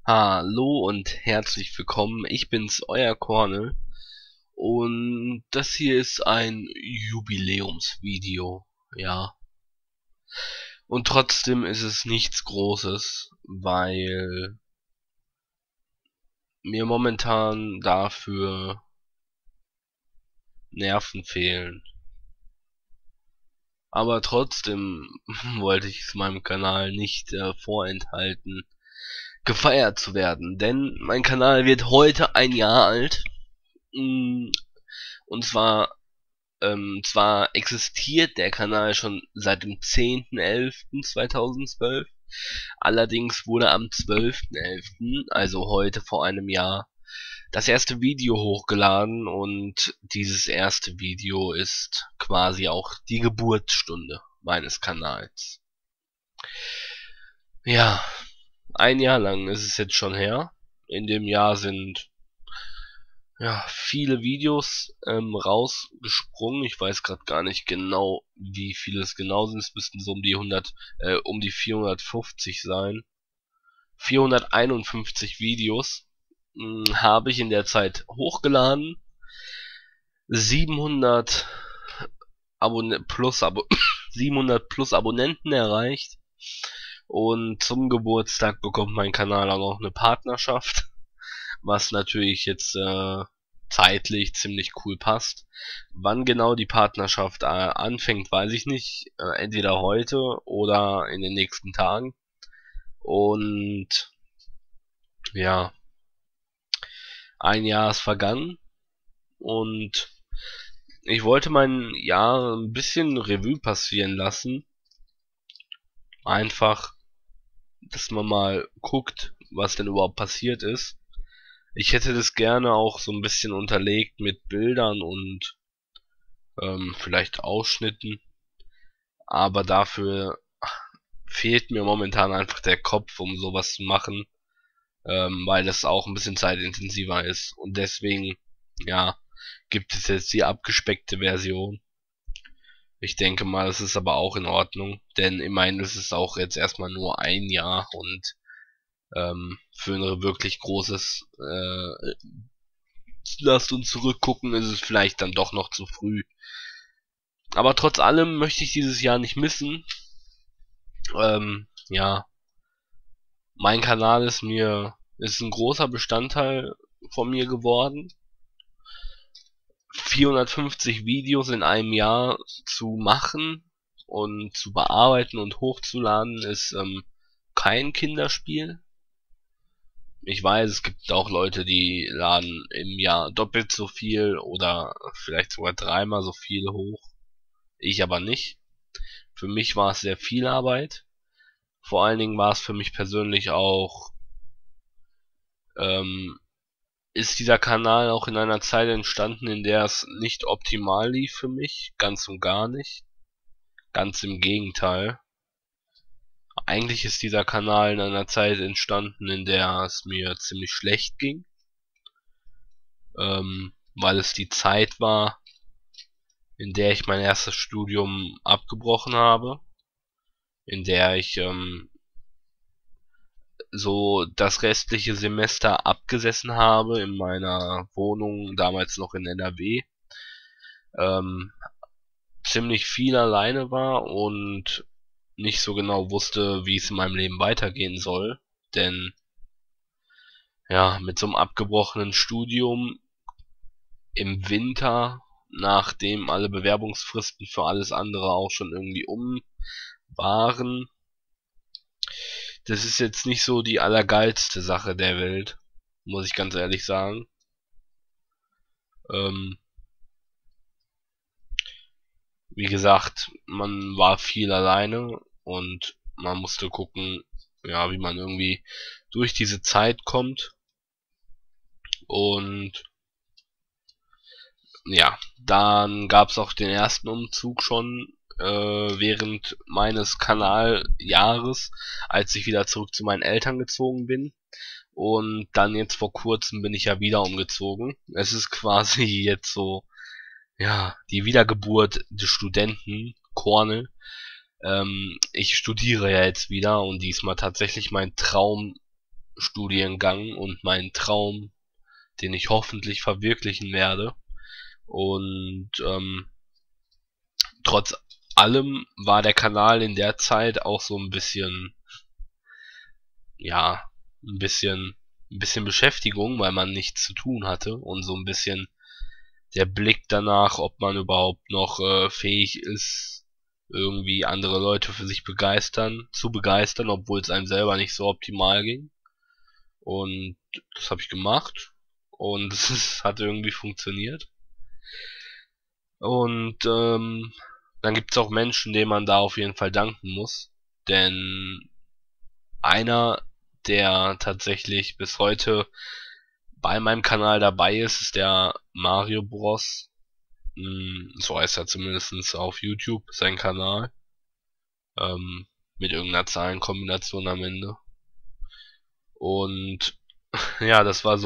Hallo und herzlich willkommen. Ich bin's, euer Cornel. Und das hier ist ein Jubiläumsvideo. Ja. Und trotzdem ist es nichts Großes, weil mir momentan dafür Nerven fehlen. Aber trotzdem wollte ich es meinem Kanal nicht vorenthalten, gefeiert zu werden. Denn mein Kanal wird heute ein Jahr alt. Und zwar existiert der Kanal schon seit dem 10.11.2012, allerdings wurde am 12.11., also heute vor einem Jahr, das erste Video hochgeladen und dieses erste Video ist quasi auch die Geburtsstunde meines Kanals. Ja, ein Jahr lang ist es jetzt schon her. In dem Jahr sind viele Videos rausgesprungen. Ich weiß gerade gar nicht genau, wie viele es genau sind. Es müssten so um die 450 sein. 451 Videos habe ich in der Zeit hochgeladen. 700 700 plus Abonnenten erreicht. Und zum Geburtstag bekommt mein Kanal auch noch eine Partnerschaft, was natürlich jetzt zeitlich ziemlich cool passt. Wann genau die Partnerschaft anfängt, weiß ich nicht. Entweder heute oder in den nächsten Tagen. Und ja, ein Jahr ist vergangen und ich wollte mein Jahr ein bisschen Revue passieren lassen. Einfach, dass man mal guckt, was denn überhaupt passiert ist. Ich hätte das gerne auch so ein bisschen unterlegt mit Bildern und vielleicht Ausschnitten, aber dafür fehlt mir momentan einfach der Kopf, um sowas zu machen, weil das auch ein bisschen zeitintensiver ist und deswegen, ja, gibt es jetzt die abgespeckte Version. Ich denke mal, das ist aber auch in Ordnung, denn immerhin ist es auch jetzt erstmal nur ein Jahr und für ein wirklich großes lasst uns zurückgucken, ist es vielleicht dann doch noch zu früh. Aber trotz allem möchte ich dieses Jahr nicht missen. Ja, mein Kanal ist ein großer Bestandteil von mir geworden. 450 Videos in einem Jahr zu machen und zu bearbeiten und hochzuladen ist kein Kinderspiel. Ich weiß, es gibt auch Leute, die laden im Jahr doppelt so viel oder vielleicht sogar dreimal so viel hoch. Ich aber nicht. Für mich war es sehr viel Arbeit. Vor allen Dingen war es für mich persönlich auch, ist dieser Kanal auch in einer Zeit entstanden, in der es nicht optimal lief für mich. Ganz und gar nicht. Ganz im Gegenteil. Eigentlich ist dieser Kanal in einer Zeit entstanden, in der es mir ziemlich schlecht ging. Weil es die Zeit war, in der ich mein erstes Studium abgebrochen habe, in der ich so das restliche Semester abgesessen habe in meiner Wohnung, damals noch in NRW, ziemlich viel alleine war und nicht so genau wusste, wie es in meinem Leben weitergehen soll, denn ja, mit so einem abgebrochenen Studium im Winter, nachdem alle Bewerbungsfristen für alles andere auch schon irgendwie waren, das ist jetzt nicht so die allergeilste Sache der Welt, muss ich ganz ehrlich sagen. Wie gesagt, man war viel alleine und man musste gucken, ja, wie man irgendwie durch diese Zeit kommt. Und ja, dann gab's auch den ersten Umzug schon während meines Kanaljahres, als ich wieder zurück zu meinen Eltern gezogen bin. Und dann jetzt vor kurzem bin ich ja wieder umgezogen. Es ist quasi jetzt so, ja, die Wiedergeburt des Studenten, Cornel. Ich studiere ja jetzt wieder und diesmal tatsächlich mein Traum Studiengang und meinen Traum, den ich hoffentlich verwirklichen werde. Und trotz allem war der Kanal in der Zeit auch so ein bisschen, ja, ein bisschen Beschäftigung, weil man nichts zu tun hatte und so ein bisschen der Blick danach, ob man überhaupt noch fähig ist, irgendwie andere Leute für sich zu begeistern, obwohl es einem selber nicht so optimal ging. Und das habe ich gemacht und es hat irgendwie funktioniert. Und dann gibt es auch Menschen, denen man da auf jeden Fall danken muss, denn einer, der tatsächlich bis heute bei meinem Kanal dabei ist, ist der Mario Bros. So heißt er zumindest auf YouTube, sein Kanal. Mit irgendeiner Zahlenkombination am Ende. Und ja,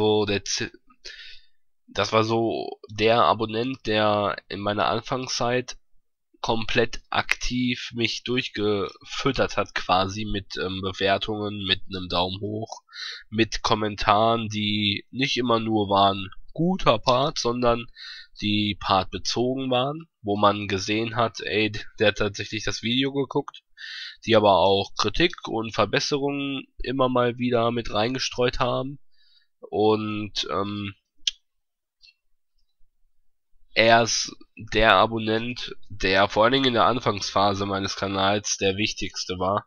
das war so der Abonnent, der in meiner Anfangszeit komplett aktiv mich durchgefüttert hat quasi mit Bewertungen, mit einem Daumen hoch, mit Kommentaren, die nicht immer nur waren guter Part, sondern die partbezogen waren, wo man gesehen hat, ey, der hat tatsächlich das Video geguckt, die aber auch Kritik und Verbesserungen immer mal wieder mit reingestreut haben und er ist der Abonnent, der vor allen Dingen in der Anfangsphase meines Kanals der wichtigste war,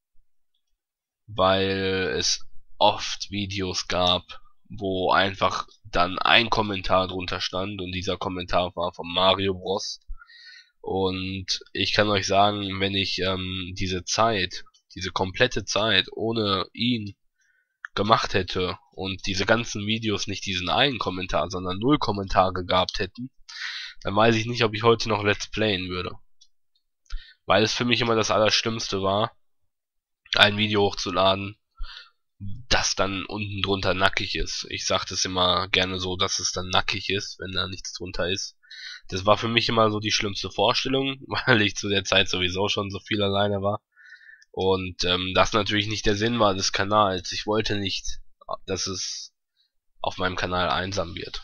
weil es oft Videos gab, wo einfach dann ein Kommentar drunter stand und dieser Kommentar war von Mario Bros. Und ich kann euch sagen, wenn ich diese komplette Zeit ohne ihn gemacht hätte und diese ganzen Videos nicht diesen einen Kommentar, sondern 0 Kommentare gehabt hätten, dann weiß ich nicht, ob ich heute noch Let's Playen würde. Weil es für mich immer das Allerschlimmste war, ein Video hochzuladen, das dann unten drunter nackig ist. Ich sag das immer gerne so, dass es dann nackig ist, wenn da nichts drunter ist. Das war für mich immer so die schlimmste Vorstellung, weil ich zu der Zeit sowieso schon so viel alleine war. Und das natürlich nicht der Sinn war des Kanals. Ich wollte nicht, dass es auf meinem Kanal einsam wird.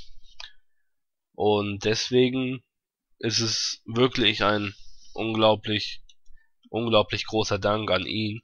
Und deswegen ist es wirklich ein unglaublich großer Dank an ihn,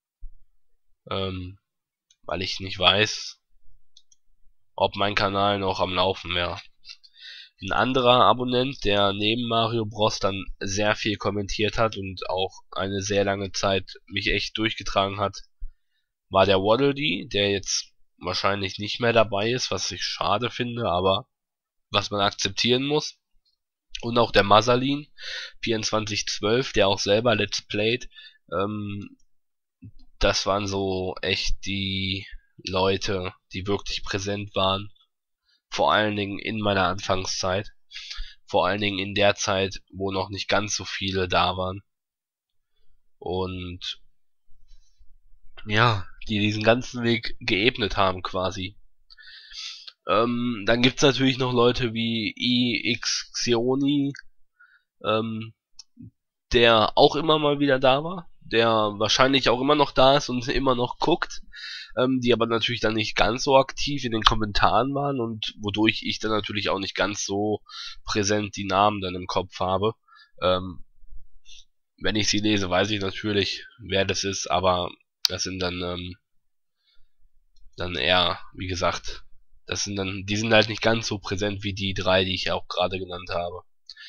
weil ich nicht weiß, ob mein Kanal noch am Laufen wäre. Ein anderer Abonnent, der neben Mario Bros. Dann sehr viel kommentiert hat und auch eine sehr lange Zeit mich echt durchgetragen hat, war der Waddle Dee, der jetzt wahrscheinlich nicht mehr dabei ist, was ich schade finde, aber was man akzeptieren muss. Und auch der Masalin 2412, der auch selber Let's Played. Das waren so echt die Leute, die wirklich präsent waren. Vor allen Dingen in meiner Anfangszeit. Vor allen Dingen in der Zeit, wo noch nicht ganz so viele da waren. Und ja, die diesen ganzen Weg geebnet haben quasi. Dann gibt's natürlich noch Leute wie iXioni, der auch immer mal wieder da war, der wahrscheinlich auch immer noch da ist und immer noch guckt, die aber natürlich dann nicht ganz so aktiv in den Kommentaren waren und wodurch ich dann natürlich auch nicht ganz so präsent die Namen dann im Kopf habe. Wenn ich sie lese, weiß ich natürlich, wer das ist, aber das sind dann eher, wie gesagt, die sind halt nicht ganz so präsent wie die 3, die ich ja auch gerade genannt habe.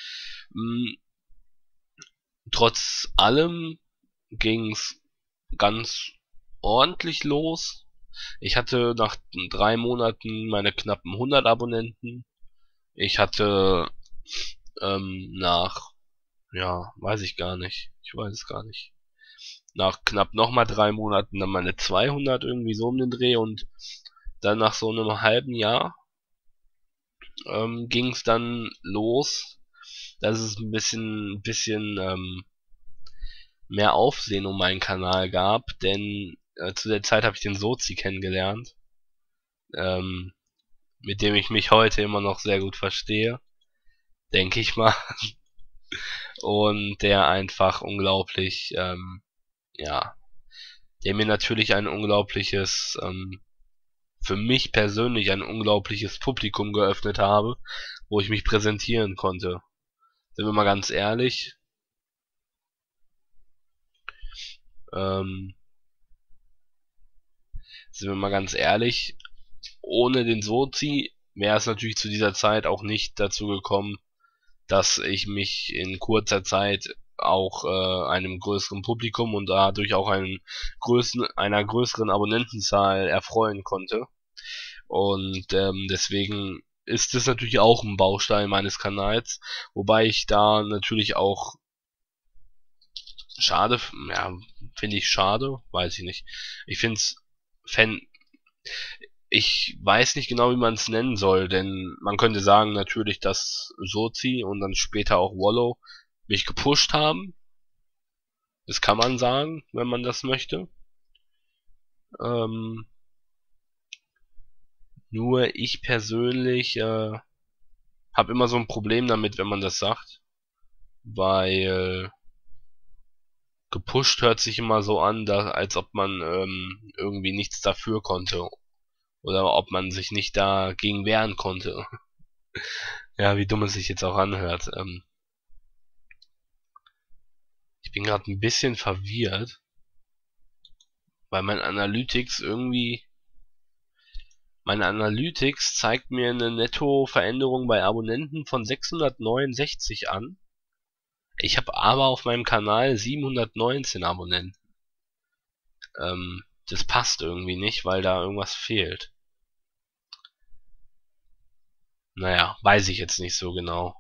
Trotz allem ging's ganz ordentlich los. Ich hatte nach 3 Monaten meine knappen 100 Abonnenten. Ich hatte weiß ich gar nicht. Ich weiß es gar nicht. Nach knapp nochmal 3 Monaten dann meine 200 irgendwie so um den Dreh und dann nach so einem halben Jahr ging's dann los, dass es ein bisschen mehr Aufsehen um meinen Kanal gab, denn zu der Zeit habe ich den Sozi kennengelernt, mit dem ich mich heute immer noch sehr gut verstehe, denke ich mal, und der einfach unglaublich, ja, der mir natürlich ein unglaubliches, für mich persönlich ein unglaubliches Publikum geöffnet habe, wo ich mich präsentieren konnte. Sind wir mal ganz ehrlich, ähm, sind wir mal ganz ehrlich, ohne den Sozi wäre es natürlich zu dieser Zeit auch nicht dazu gekommen, dass ich mich in kurzer Zeit auch einem größeren Publikum und dadurch auch einer größeren Abonnentenzahl erfreuen konnte. Und deswegen ist es natürlich auch ein Baustein meines Kanals, wobei ich da natürlich auch schade, ja, finde ich schade, weiß ich nicht. Ich finde es Fan, ich weiß nicht genau, wie man es nennen soll, denn man könnte sagen natürlich, dass Sozi und dann später auch Wallow mich gepusht haben. Das kann man sagen, wenn man das möchte. Ähm, nur ich persönlich habe immer so ein Problem damit, wenn man das sagt, weil gepusht hört sich immer so an, als ob man irgendwie nichts dafür konnte oder ob man sich nicht dagegen wehren konnte. Ja, wie dumm es sich jetzt auch anhört. Ich bin gerade ein bisschen verwirrt, weil meine Analytics zeigt mir eine Netto-Veränderung bei Abonnenten von 669 an. Ich habe aber auf meinem Kanal 719 Abonnenten. Das passt irgendwie nicht, weil da irgendwas fehlt. Naja, weiß ich jetzt nicht so genau.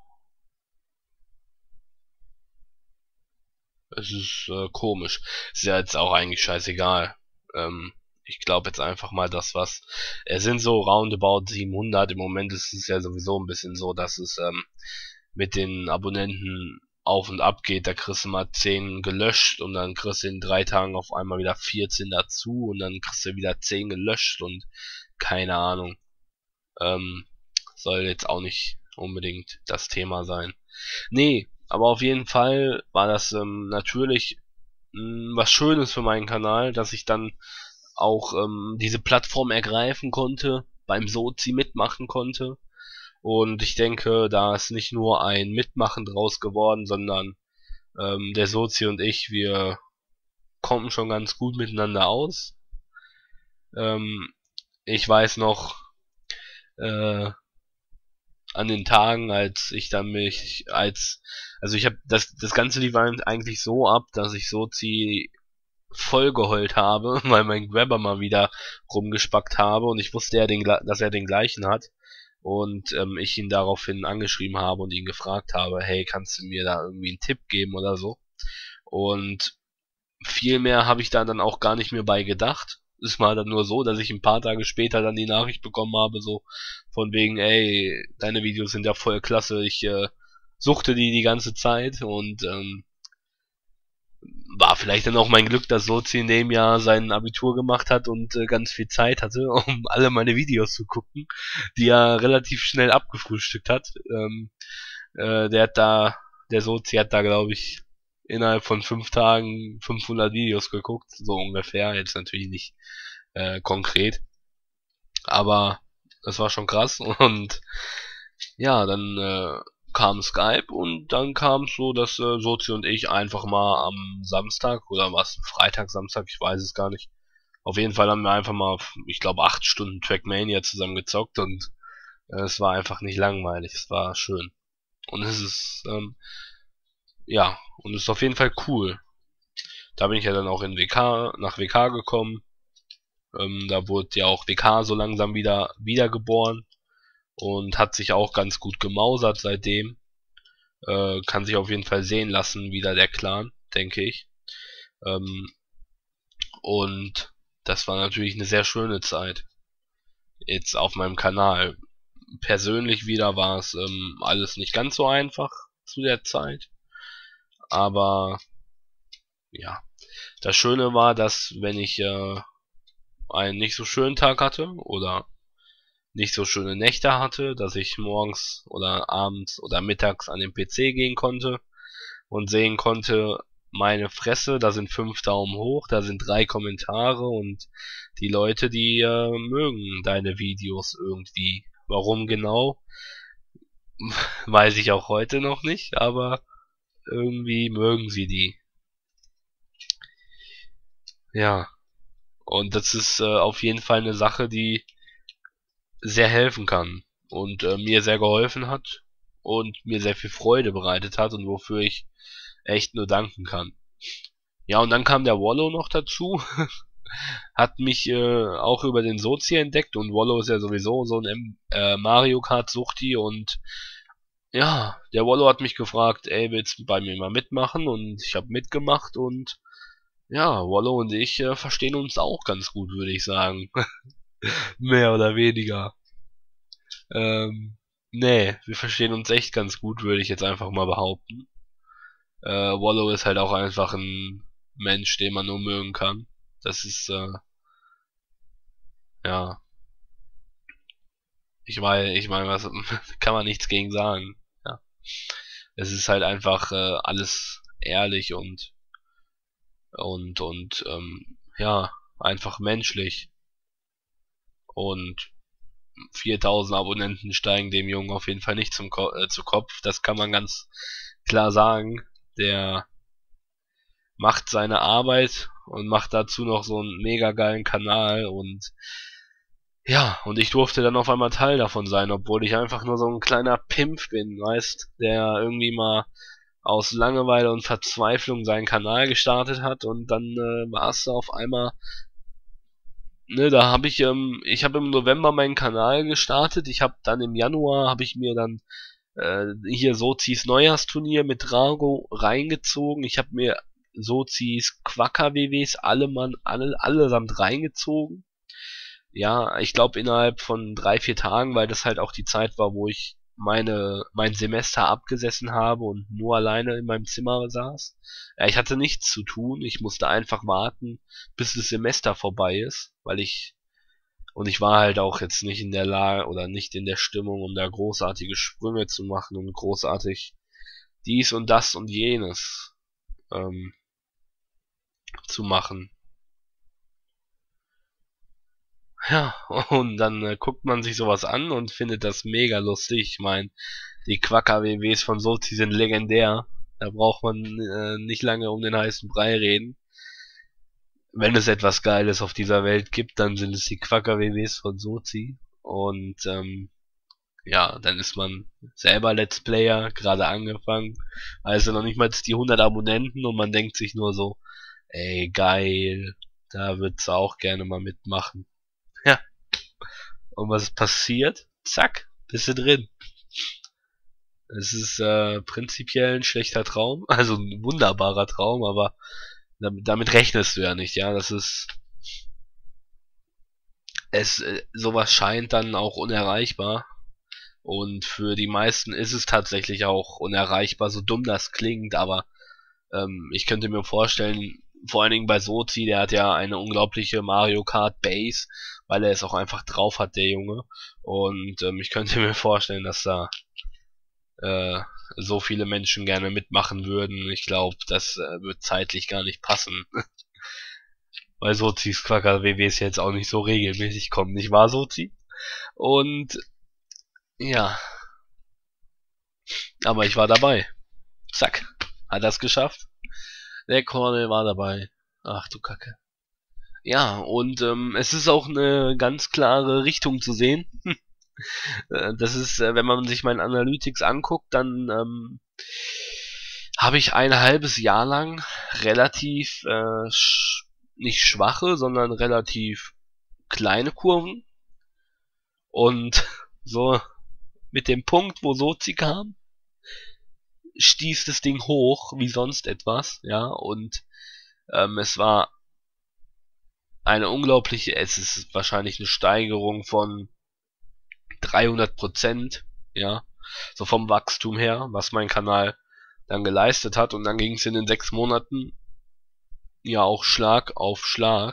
Es ist komisch. Ist ja jetzt auch eigentlich scheißegal. Ich glaube jetzt einfach mal, es sind so roundabout 700. Im Moment ist es ja sowieso ein bisschen so, dass es mit den Abonnenten auf und ab geht. Da kriegst du mal 10 gelöscht und dann kriegst du in 3 Tagen auf einmal wieder 14 dazu und dann kriegst du wieder 10 gelöscht und keine Ahnung. Ähm, soll jetzt auch nicht unbedingt das Thema sein. Nee, aber auf jeden Fall war das natürlich was Schönes für meinen Kanal, dass ich dann auch diese Plattform ergreifen konnte, beim Sozi mitmachen konnte. Und ich denke, da ist nicht nur ein Mitmachen draus geworden, sondern der Sozi und wir kommen schon ganz gut miteinander aus. Ähm, ich weiß noch, äh, an den Tagen, als ich dann also ich habe das Ganze lief eigentlich so ab, dass ich Sozi voll geheult habe, weil mein Grabber mal wieder rumgespackt habe und ich wusste ja, dass er den gleichen hat und ich ihn daraufhin angeschrieben habe und ihn gefragt habe, hey, kannst du mir da irgendwie einen Tipp geben oder so? Und viel mehr habe ich da dann auch gar nicht mehr bei gedacht. Es war dann nur so, dass ich ein paar Tage später dann die Nachricht bekommen habe, so von wegen, ey, deine Videos sind ja voll klasse, ich suchte die ganze Zeit und war vielleicht dann auch mein Glück, dass Sozi in dem Jahr sein Abitur gemacht hat und ganz viel Zeit hatte, um alle meine Videos zu gucken, die er relativ schnell abgefrühstückt hat. Der hat da, der Sozi hat da, glaube ich, innerhalb von 5 Tagen 500 Videos geguckt, so ungefähr, jetzt natürlich nicht konkret, aber das war schon krass und ja, dann kam Skype und dann kam es so, dass Sozi und ich einfach mal am Samstag oder was, Freitag, Samstag, ich weiß es gar nicht. Auf jeden Fall haben wir einfach mal, ich glaube, 8 Stunden Trackmania zusammen gezockt und es war einfach nicht langweilig, es war schön. Und es ist, ja, und es ist auf jeden Fall cool. Da bin ich ja dann auch nach WK gekommen. Da wurde ja auch WK so langsam wiedergeboren und hat sich auch ganz gut gemausert seitdem. Kann sich auf jeden Fall sehen lassen, wieder der Clan, denke ich. Ähm, und das war natürlich eine sehr schöne Zeit. Jetzt auf meinem Kanal. Persönlich wieder war es alles nicht ganz so einfach zu der Zeit. Aber ja, das Schöne war, dass wenn ich einen nicht so schönen Tag hatte oder nicht so schöne Nächte hatte, dass ich morgens oder abends oder mittags an den PC gehen konnte und sehen konnte, meine Fresse, da sind 5 Daumen hoch, da sind 3 Kommentare und die Leute, die mögen deine Videos irgendwie. Warum genau, weiß ich auch heute noch nicht, aber irgendwie mögen sie die. Ja, und das ist auf jeden Fall eine Sache, die sehr helfen kann und mir sehr geholfen hat und mir sehr viel Freude bereitet hat und wofür ich echt nur danken kann. Ja, und dann kam der Wallo noch dazu, hat mich auch über den Sozi entdeckt und Wallo ist ja sowieso so ein Mario Kart Suchti und ja, der Wallo hat mich gefragt, ey, willst du bei mir mal mitmachen? Und ich habe mitgemacht und ja, Wallo und ich verstehen uns auch ganz gut, würde ich sagen. Mehr oder weniger. Nee, wir verstehen uns echt ganz gut, würde ich jetzt einfach mal behaupten. Wallo ist halt auch einfach ein Mensch, den man nur mögen kann. Das ist, ja, ich meine, was kann man nichts gegen sagen. Ja. Es ist halt einfach alles ehrlich und ja, einfach menschlich. Und 4000 Abonnenten steigen dem Jungen auf jeden Fall nicht zu Kopf. Das kann man ganz klar sagen. Der macht seine Arbeit und macht dazu noch so einen mega geilen Kanal und ja, und ich durfte dann auf einmal Teil davon sein, obwohl ich einfach nur so ein kleiner Pimp bin, weißt, der irgendwie mal aus Langeweile und Verzweiflung seinen Kanal gestartet hat und dann war es auf einmal, ne, da habe ich habe im November meinen Kanal gestartet, ich habe dann im Januar habe ich mir dann hier Sozis Neujahrsturnier mit Drago reingezogen, ich habe mir Sozis Quacker WWs allesamt reingezogen. Ja, ich glaube innerhalb von 3, 4 Tagen, weil das halt auch die Zeit war, wo ich mein Semester abgesessen habe und nur alleine in meinem Zimmer saß. Ja, ich hatte nichts zu tun, ich musste einfach warten, bis das Semester vorbei ist, und ich war halt auch jetzt nicht in der Lage oder nicht in der Stimmung, um da großartige Sprünge zu machen und großartig dies und das und jenes ähm, zu machen. Ja, und dann guckt man sich sowas an und findet das mega lustig. Ich meine, die Quacker-WWs von Sozi sind legendär. Da braucht man nicht lange um den heißen Brei reden. Wenn es etwas Geiles auf dieser Welt gibt, dann sind es die Quacker-WWs von Sozi. Und ja, dann ist man selber Let's Player, gerade angefangen. Also noch nicht mal die 100 Abonnenten und man denkt sich nur so, ey, geil, da wird's auch gerne mal mitmachen. Ja. Und was passiert? Zack, bist du drin. Es ist prinzipiell ein schlechter Traum, also ein wunderbarer Traum, aber damit rechnest du ja nicht, ja. Das ist sowas scheint dann auch unerreichbar. Und für die meisten ist es tatsächlich auch unerreichbar, so dumm das klingt, aber ich könnte mir vorstellen, vor allen Dingen bei Sozi, der hat ja eine unglaubliche Mario Kart Base, weil er es auch einfach drauf hat, der Junge. Und ich könnte mir vorstellen, dass da äh, so viele Menschen gerne mitmachen würden. Ich glaube, das wird zeitlich gar nicht passen. Weil Sozis Quacker WWs jetzt auch nicht so regelmäßig kommen, nicht wahr, Sozi? Und ja, aber ich war dabei. Zack, hat das geschafft. Der Cornel war dabei. Ach du Kacke. Ja, und es ist auch eine ganz klare Richtung zu sehen. Das ist, wenn man sich mein Analytics anguckt, dann habe ich ein halbes Jahr lang relativ nicht schwache, sondern relativ kleine Kurven. Und so mit dem Punkt, wo Sozi kam, stieß das Ding hoch wie sonst etwas, ja, und es war es ist wahrscheinlich eine Steigerung von 300%, ja, so vom Wachstum her, was mein Kanal dann geleistet hat, und dann ging es in den 6 Monaten ja auch Schlag auf Schlag.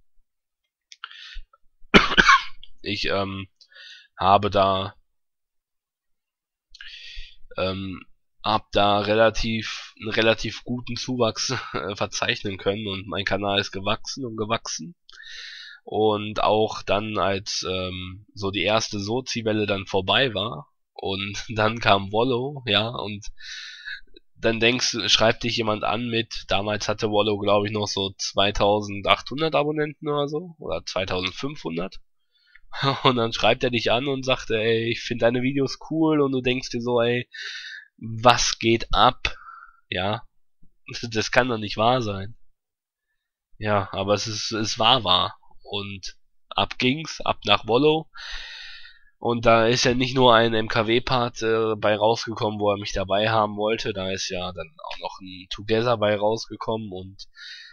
Ich habe da hab da einen relativ guten Zuwachs verzeichnen können, und mein Kanal ist gewachsen und gewachsen. Und auch dann, als so die erste Sozi-Welle dann vorbei war und dann kam Wollo, ja, und dann schreibt dich jemand an mit, damals hatte Wollo, glaube ich, noch so 2800 Abonnenten oder so, oder 2500. Und dann schreibt er dich an und sagt, ey, ich finde deine Videos cool, und du denkst dir so, ey, was geht ab? Ja, das kann doch nicht wahr sein. Ja, aber es war wahr. Und ab ging's, ab nach Wollo. Und da ist ja nicht nur ein MKW-Part bei rausgekommen, wo er mich dabei haben wollte, da ist ja dann auch noch ein Together bei rausgekommen, und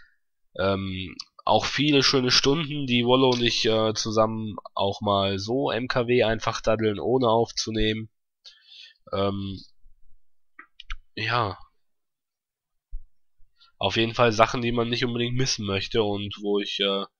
auch viele schöne Stunden, die Wollo und ich zusammen auch mal so MKW einfach daddeln, ohne aufzunehmen. Ähm, ja, auf jeden Fall Sachen, die man nicht unbedingt missen möchte, und wo ich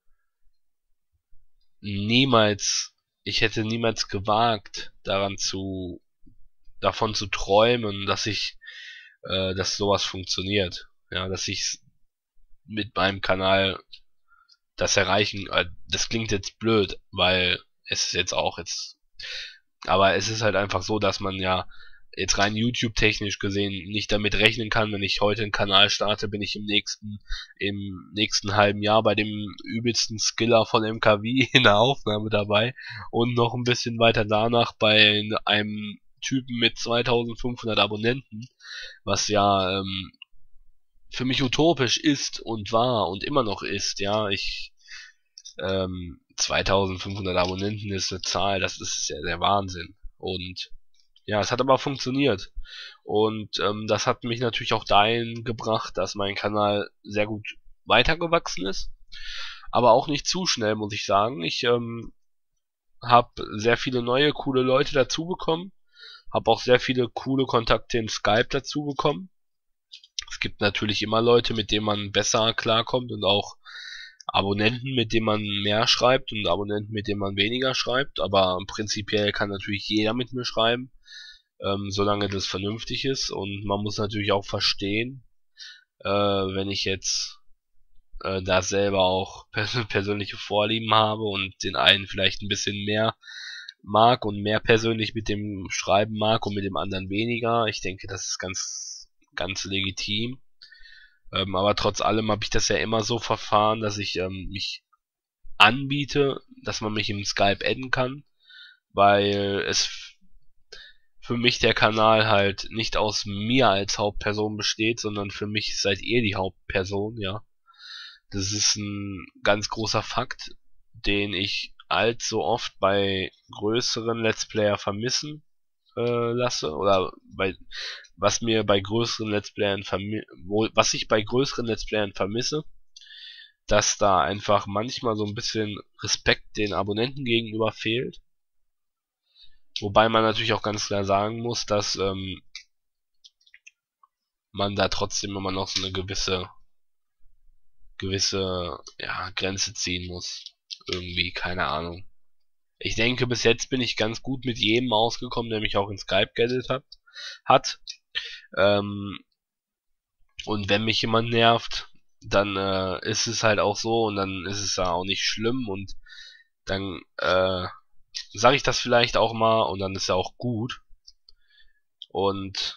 niemals, ich hätte niemals gewagt, davon zu träumen, dass sowas funktioniert. Ja, dass ich mit meinem Kanal das erreichen, das klingt jetzt blöd, weil es ist aber es ist halt einfach so, dass man ja jetzt rein YouTube-technisch gesehen nicht damit rechnen kann, wenn ich heute einen Kanal starte, bin ich im nächsten halben Jahr bei dem übelsten Skiller von MKW in der Aufnahme dabei, und noch ein bisschen weiter danach bei einem Typen mit 2500 Abonnenten, was ja für mich utopisch ist und war und immer noch ist. Ja, 2500 Abonnenten ist eine Zahl, das ist ja der Wahnsinn. Und ja, es hat aber funktioniert. Und das hat mich natürlich auch dahin gebracht, dass mein Kanal sehr gut weitergewachsen ist. Aber auch nicht zu schnell, muss ich sagen. Ich habe sehr viele neue, coole Leute dazu bekommen. Habe auch sehr viele coole Kontakte in Skype dazu bekommen. Es gibt natürlich immer Leute, mit denen man besser klarkommt, und auch Abonnenten, mit denen man mehr schreibt, und Abonnenten, mit denen man weniger schreibt. Aber prinzipiell kann natürlich jeder mit mir schreiben, solange das vernünftig ist. Und man muss natürlich auch verstehen, wenn ich jetzt da selber auch persönliche Vorlieben habe und den einen vielleicht ein bisschen mehr mag und mehr persönlich mit dem Schreiben mag und mit dem anderen weniger. Ich denke, das ist ganz legitim. Aber trotz allem habe ich das ja immer so verfahren, dass ich mich anbiete, dass man mich im Skype adden kann, weil es für mich der Kanal halt nicht aus mir als Hauptperson besteht, sondern für mich seid ihr die Hauptperson, ja. Das ist ein ganz großer Fakt, den ich allzu oft bei größeren Let's Player vermissen lasse, oder was ich bei größeren Let's Playern vermisse, dass da einfach manchmal so ein bisschen Respekt den Abonnenten gegenüber fehlt. Wobei man natürlich auch ganz klar sagen muss, dass man da trotzdem immer noch so eine gewisse ja, Grenze ziehen muss. Irgendwie, keine Ahnung. Ich denke, bis jetzt bin ich ganz gut mit jedem ausgekommen, der mich auch in Skype geaddet hat. Und wenn mich jemand nervt, dann ist es halt auch so, und dann ist es ja auch nicht schlimm, und dann sage ich das vielleicht auch mal, und dann ist ja auch gut. Und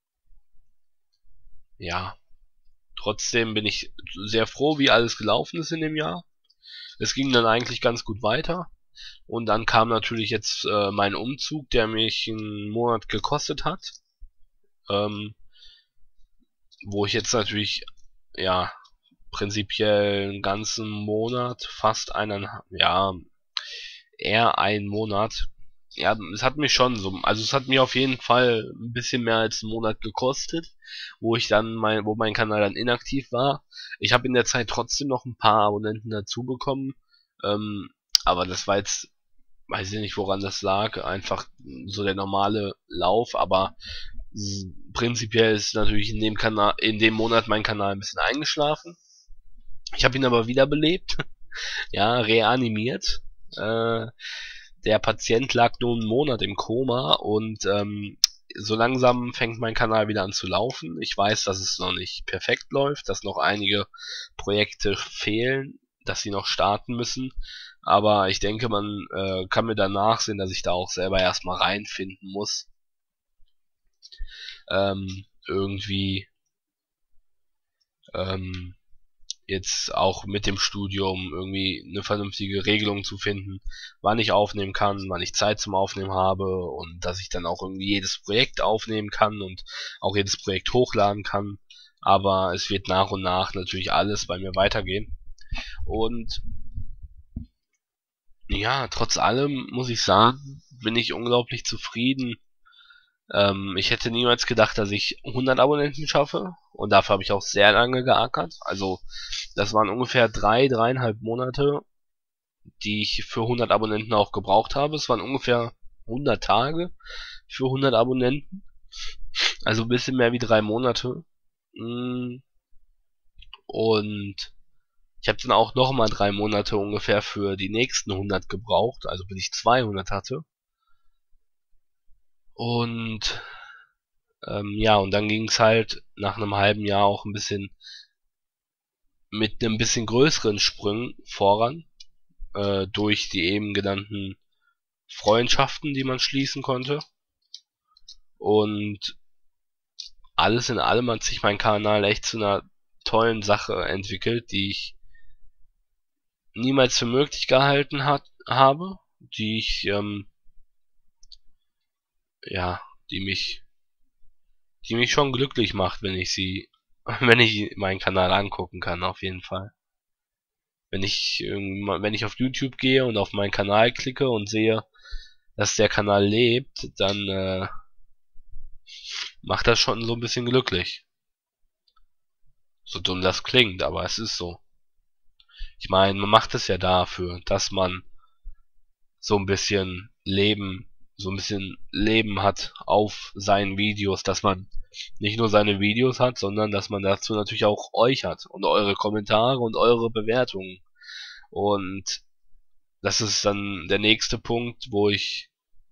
ja, trotzdem bin ich sehr froh, wie alles gelaufen ist in dem Jahr. Es ging dann eigentlich ganz gut weiter. Und dann kam natürlich jetzt mein Umzug, der mich einen Monat gekostet hat. Wo ich jetzt natürlich, ja, prinzipiell einen ganzen Monat, fast ja, eher einen Monat. Ja, es hat mich schon so, also es hat mir auf jeden Fall ein bisschen mehr als einen Monat gekostet, wo mein Kanal dann inaktiv war. Ich habe in der Zeit trotzdem noch ein paar Abonnenten dazu bekommen, aber das war jetzt, weiß ich nicht, woran das lag, einfach so der normale Lauf, aber prinzipiell ist natürlich in dem Monat mein Kanal ein bisschen eingeschlafen. Ich habe ihn aber wiederbelebt, ja, reanimiert. Der Patient lag nur einen Monat im Koma, und so langsam fängt mein Kanal wieder an zu laufen. Ich weiß, dass es noch nicht perfekt läuft, dass noch einige Projekte fehlen, dass sie noch starten müssen. Aber ich denke, man kann mir danach sehen, dass ich da auch selber erstmal reinfinden muss. Irgendwie jetzt auch mit dem Studium irgendwie eine vernünftige Regelung zu finden, wann ich aufnehmen kann, wann ich Zeit zum Aufnehmen habe und dass ich dann auch irgendwie jedes Projekt aufnehmen kann und auch jedes Projekt hochladen kann. Aber es wird nach und nach natürlich alles bei mir weitergehen. Und ja, trotz allem muss ich sagen, bin ich unglaublich zufrieden. Ich hätte niemals gedacht, dass ich 100 Abonnenten schaffe. Und dafür habe ich auch sehr lange geackert. Also, das waren ungefähr 3,5 Monate, die ich für 100 Abonnenten auch gebraucht habe. Es waren ungefähr 100 Tage für 100 Abonnenten. Also ein bisschen mehr wie 3 Monate. Und ich habe dann auch nochmal 3 Monate ungefähr für die nächsten 100 gebraucht. Also bis ich 200 hatte. Und ja, und dann ging es halt nach einem halben Jahr auch ein bisschen mit einem bisschen größeren Sprüngen voran, durch die eben genannten Freundschaften, die man schließen konnte. Und alles in allem hat sich mein Kanal echt zu einer tollen Sache entwickelt, die ich niemals für möglich gehalten habe, die ich, ja, die mich schon glücklich macht, wenn ich meinen Kanal angucken kann, auf jeden Fall. Wenn ich auf YouTube gehe und auf meinen Kanal klicke und sehe, dass der Kanal lebt, dann macht das schon so ein bisschen glücklich. So dumm das klingt, aber es ist so. Ich meine, man macht es ja dafür, dass man so ein bisschen Leben hat auf seinen Videos, dass man nicht nur seine Videos hat, sondern dass man dazu natürlich auch euch hat und eure Kommentare und eure Bewertungen. Und das ist dann der nächste Punkt, wo ich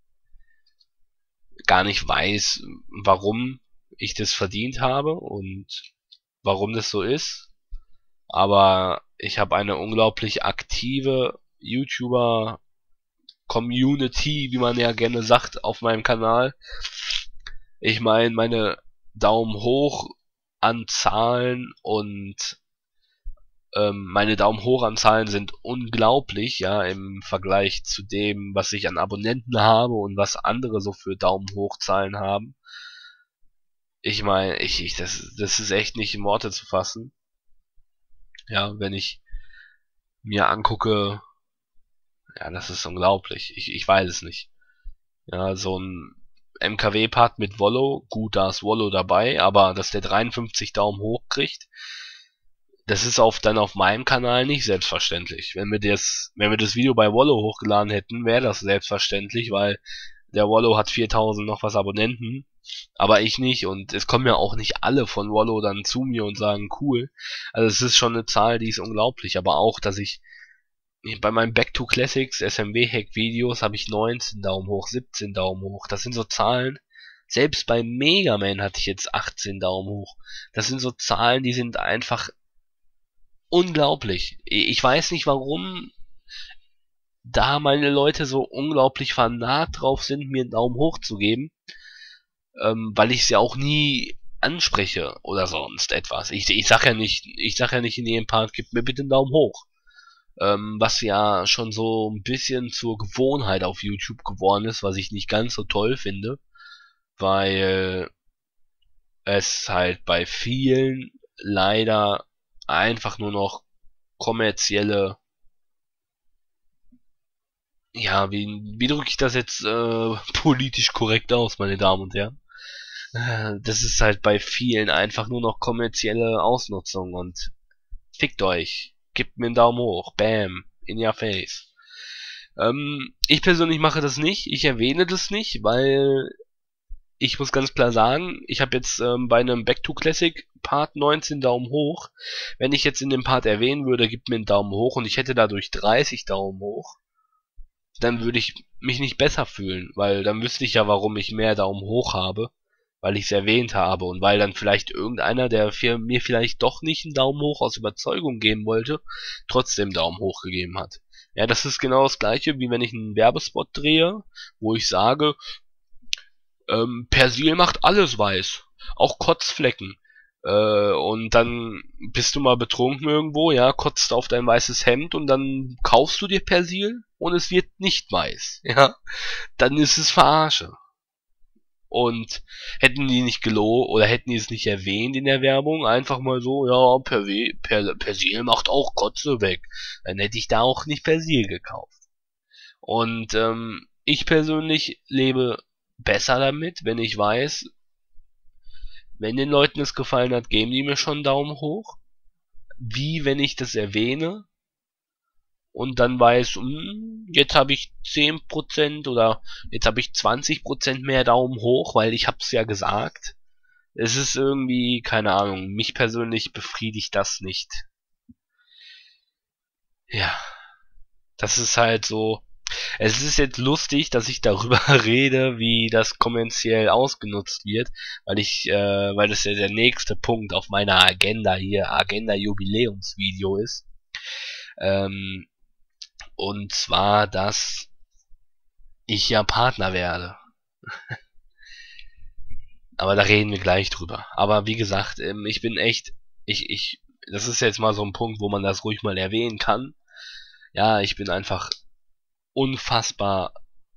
gar nicht weiß, warum ich das verdient habe und warum das so ist. Aber ich habe eine unglaublich aktive YouTuber-Community, wie man ja gerne sagt, auf meinem Kanal. Ich meine, meine Daumen hoch an Zahlen und meine Daumen hoch an Zahlen sind unglaublich, ja, im Vergleich zu dem, was ich an Abonnenten habe und was andere so für Daumen hoch Zahlen haben. Ich meine, das ist echt nicht in Worte zu fassen. Ja, wenn ich mir angucke, ja, das ist unglaublich. Ich weiß es nicht. Ja, so ein MKW-Part mit Wollo, gut, da ist Wollo dabei, aber dass der 53 Daumen hoch kriegt, das ist dann auf meinem Kanal nicht selbstverständlich. Wenn wir das Video bei Wollo hochgeladen hätten, wäre das selbstverständlich, weil der Wollo hat 4000 noch was Abonnenten, aber ich nicht, und es kommen ja auch nicht alle von Wollo dann zu mir und sagen, cool. Also es ist schon eine Zahl, die ist unglaublich, aber auch, dass ich bei meinen Back to Classics SMW Hack Videos habe ich 19 Daumen hoch, 17 Daumen hoch. Das sind so Zahlen. Selbst bei Mega Man hatte ich jetzt 18 Daumen hoch. Das sind so Zahlen, die sind einfach unglaublich. Ich weiß nicht, warum da meine Leute so unglaublich fanat drauf sind, mir einen Daumen hoch zu geben, weil ich es ja auch nie anspreche oder sonst etwas. Ich sag ja nicht in jedem Part, gib mir bitte einen Daumen hoch. Was ja schon so ein bisschen zur Gewohnheit auf YouTube geworden ist, was ich nicht ganz so toll finde, weil es halt bei vielen leider einfach nur noch kommerzielle, ja, wie drücke ich das jetzt politisch korrekt aus, meine Damen und Herren? Das ist halt bei vielen einfach nur noch kommerzielle Ausnutzung und fickt euch, gebt mir einen Daumen hoch, bam, in your face. Ich persönlich mache das nicht, ich erwähne das nicht, weil ich muss ganz klar sagen, ich habe jetzt bei einem Back to Classic Part 19 Daumen hoch. Wenn ich jetzt in dem Part erwähnen würde, gibt mir einen Daumen hoch und ich hätte dadurch 30 Daumen hoch. dann würde ich mich nicht besser fühlen, weil dann wüsste ich ja, warum ich mehr Daumen hoch habe, weil ich es erwähnt habe und weil dann vielleicht irgendeiner, der mir vielleicht doch nicht einen Daumen hoch aus Überzeugung geben wollte, trotzdem Daumen hoch gegeben hat. Ja, das ist genau das gleiche, wie wenn ich einen Werbespot drehe, wo ich sage, Persil macht alles weiß, auch Kotzflecken. Und dann bist du mal betrunken irgendwo, ja, kotzt auf dein weißes Hemd und dann kaufst du dir Persil und es wird nicht weiß, ja. Dann ist es Verarsche. Und hätten die nicht gelogen oder hätten die es nicht erwähnt in der Werbung, einfach mal so, ja, Persil macht auch Kotze weg, dann hätte ich da auch nicht Persil gekauft. Und ich persönlich lebe besser damit, wenn ich weiß, wenn den Leuten es gefallen hat, geben die mir schon einen Daumen hoch. Wie wenn ich das erwähne und dann weiß, jetzt habe ich 10% oder jetzt habe ich 20% mehr Daumen hoch, weil ich hab's ja gesagt. Es ist irgendwie, keine Ahnung, mich persönlich befriedigt das nicht. Ja, das ist halt so. Es ist jetzt lustig, dass ich darüber rede, wie das kommerziell ausgenutzt wird, weil das ja der nächste Punkt auf meiner Agenda hier, Agenda Jubiläumsvideo ist. Und zwar, dass ich ja Partner werde. Aber da reden wir gleich drüber. Aber wie gesagt, ich bin echt, das ist jetzt mal so ein Punkt, wo man das ruhig mal erwähnen kann. Ja, ich bin einfach unfassbar,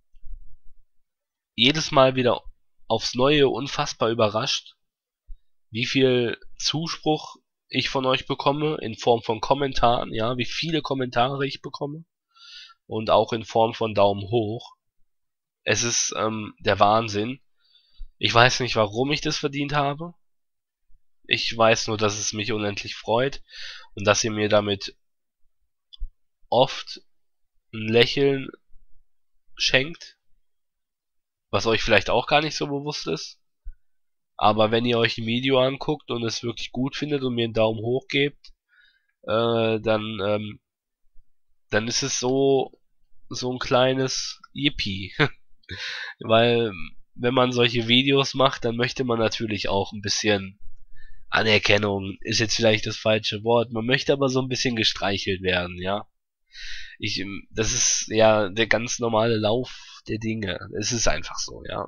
jedes Mal wieder aufs Neue unfassbar überrascht, wie viel Zuspruch ich von euch bekomme, in Form von Kommentaren, ja, wie viele Kommentare ich bekomme und auch in Form von Daumen hoch. Es ist der Wahnsinn. Ich weiß nicht, warum ich das verdient habe. Ich weiß nur, dass es mich unendlich freut und dass ihr mir damit oft ein Lächeln schenkt, was euch vielleicht auch gar nicht so bewusst ist. Aber wenn ihr euch ein Video anguckt und es wirklich gut findet und mir einen Daumen hoch gebt, dann ist es so ein kleines Yippie. Weil wenn man solche Videos macht, dann möchte man natürlich auch ein bisschen Anerkennung, ist jetzt vielleicht das falsche Wort, man möchte aber so ein bisschen gestreichelt werden, ja. Das ist ja der ganz normale Lauf der Dinge. Es ist einfach so, ja.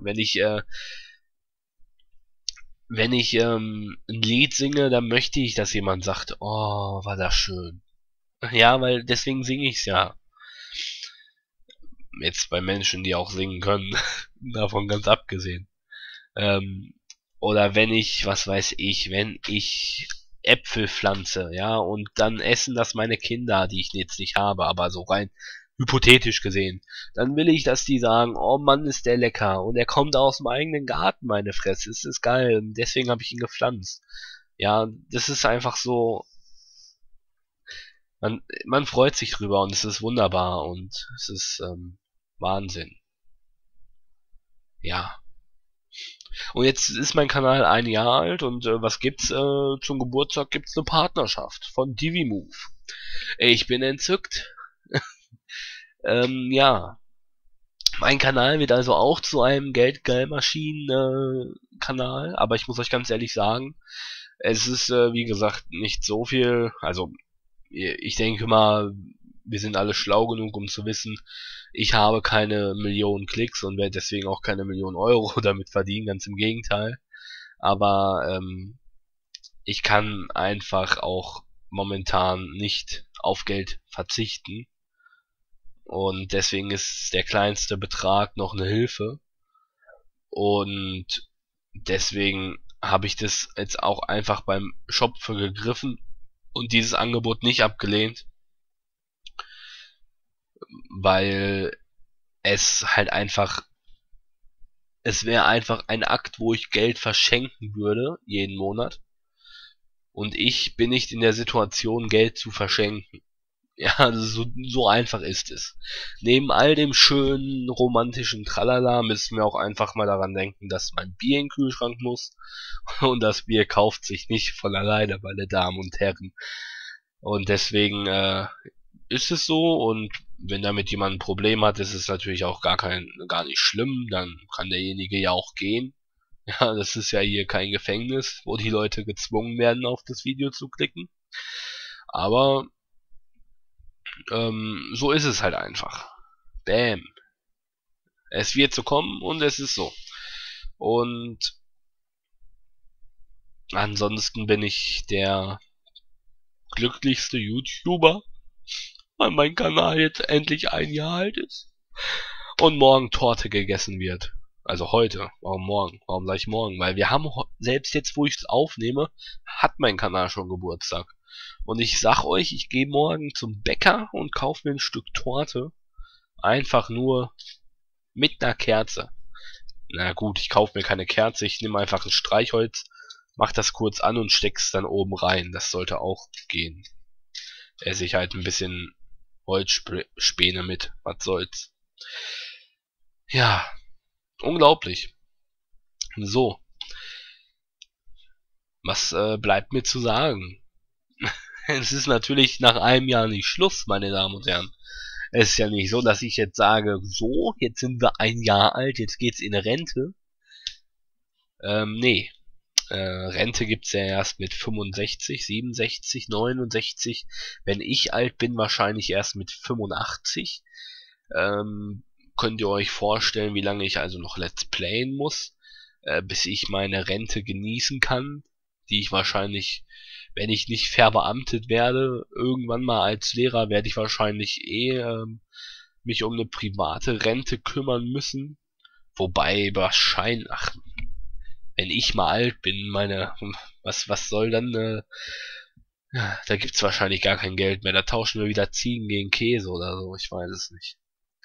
Wenn ich ein Lied singe, dann möchte ich, dass jemand sagt, oh, war das schön. Ja, weil deswegen singe ich's ja. Jetzt bei Menschen, die auch singen können, davon ganz abgesehen. Oder wenn ich, was weiß ich, wenn ich Äpfel pflanze, ja, und dann essen das meine Kinder, die ich jetzt nicht habe, aber so rein hypothetisch gesehen, dann will ich, dass die sagen, oh Mann, ist der lecker und er kommt aus dem eigenen Garten, meine Fresse, es ist geil, und deswegen habe ich ihn gepflanzt. Ja, das ist einfach so, man freut sich drüber und es ist wunderbar und es ist Wahnsinn. Ja. Und jetzt ist mein Kanal 1 Jahr alt und was gibt's zum Geburtstag? Gibt's eine Partnerschaft von Divimove. Ich bin entzückt. Ja. Mein Kanal wird also auch zu einem Geldgeilmaschinen-Kanal, aber ich muss euch ganz ehrlich sagen, es ist, wie gesagt, nicht so viel, also ich denke mal, wir sind alle schlau genug, um zu wissen, ich habe keine Millionen Klicks und werde deswegen auch keine Millionen Euro damit verdienen, ganz im Gegenteil. Aber ich kann einfach auch momentan nicht auf Geld verzichten. Und deswegen ist der kleinste Betrag noch eine Hilfe. Und deswegen habe ich das jetzt auch einfach beim Shop für gegriffen und dieses Angebot nicht abgelehnt, weil es halt einfach, es wäre einfach ein Akt, wo ich Geld verschenken würde, jeden Monat. Und ich bin nicht in der Situation, Geld zu verschenken. Ja, so einfach ist es. Neben all dem schönen, romantischen Tralala müssen wir auch einfach mal daran denken, dass mein Bier in den Kühlschrank muss. Und das Bier kauft sich nicht von alleine, meine Damen und Herren. Und deswegen ist es so und wenn damit jemand ein Problem hat, ist es natürlich auch gar nicht schlimm, dann kann derjenige ja auch gehen. Ja, das ist ja hier kein Gefängnis, wo die Leute gezwungen werden, auf das Video zu klicken. Aber so ist es halt einfach. Bam. Es wird so kommen und es ist so. Und ansonsten bin ich der glücklichste YouTuber, weil mein Kanal jetzt endlich 1 Jahr alt ist und morgen Torte gegessen wird. Also heute. Warum morgen? Warum sag ich morgen? Weil wir haben, selbst jetzt, wo ich es aufnehme, hat mein Kanal schon Geburtstag. Und ich sag euch, ich gehe morgen zum Bäcker und kaufe mir ein Stück Torte. Einfach nur mit einer Kerze. Na gut, ich kaufe mir keine Kerze, ich nehme einfach ein Streichholz, mach das kurz an und steck's dann oben rein. Das sollte auch gehen. Esse ich halt ein bisschen Holzspäne mit. Was soll's. Ja, unglaublich. So, was bleibt mir zu sagen? Es ist natürlich nach 1 Jahr nicht Schluss, meine Damen und Herren. Es ist ja nicht so, dass ich jetzt sage, so, jetzt sind wir 1 Jahr alt, jetzt geht's in Rente. Nee. Rente gibt's ja erst mit 65, 67, 69. Wenn ich alt bin, wahrscheinlich erst mit 85. Könnt ihr euch vorstellen, wie lange ich also noch Let's Playen muss, bis ich meine Rente genießen kann, die ich wahrscheinlich, wenn ich nicht verbeamtet werde, irgendwann mal als Lehrer, werde ich wahrscheinlich mich um eine private Rente kümmern müssen. Wobei wahrscheinlich, wenn ich mal alt bin, was soll dann, da gibt's wahrscheinlich gar kein Geld mehr, da tauschen wir wieder Ziegen gegen Käse oder so, ich weiß es nicht.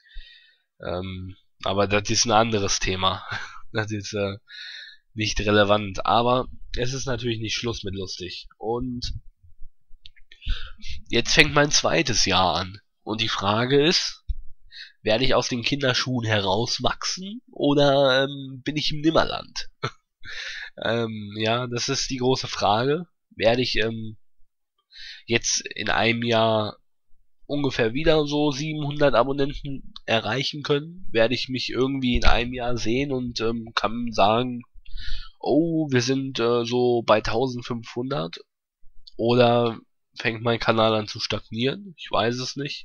Aber das ist ein anderes Thema. Das ist nicht relevant, aber es ist natürlich nicht Schluss mit lustig. Und jetzt fängt mein 2. Jahr an. Und die Frage ist, werde ich aus den Kinderschuhen herauswachsen oder bin ich im Nimmerland? Ja, das ist die große Frage. Werde ich jetzt in 1 Jahr ungefähr wieder so 700 Abonnenten erreichen können? Werde ich mich irgendwie in 1 Jahr sehen und kann sagen, oh, wir sind so bei 1500? Oder fängt mein Kanal an zu stagnieren? Ich weiß es nicht.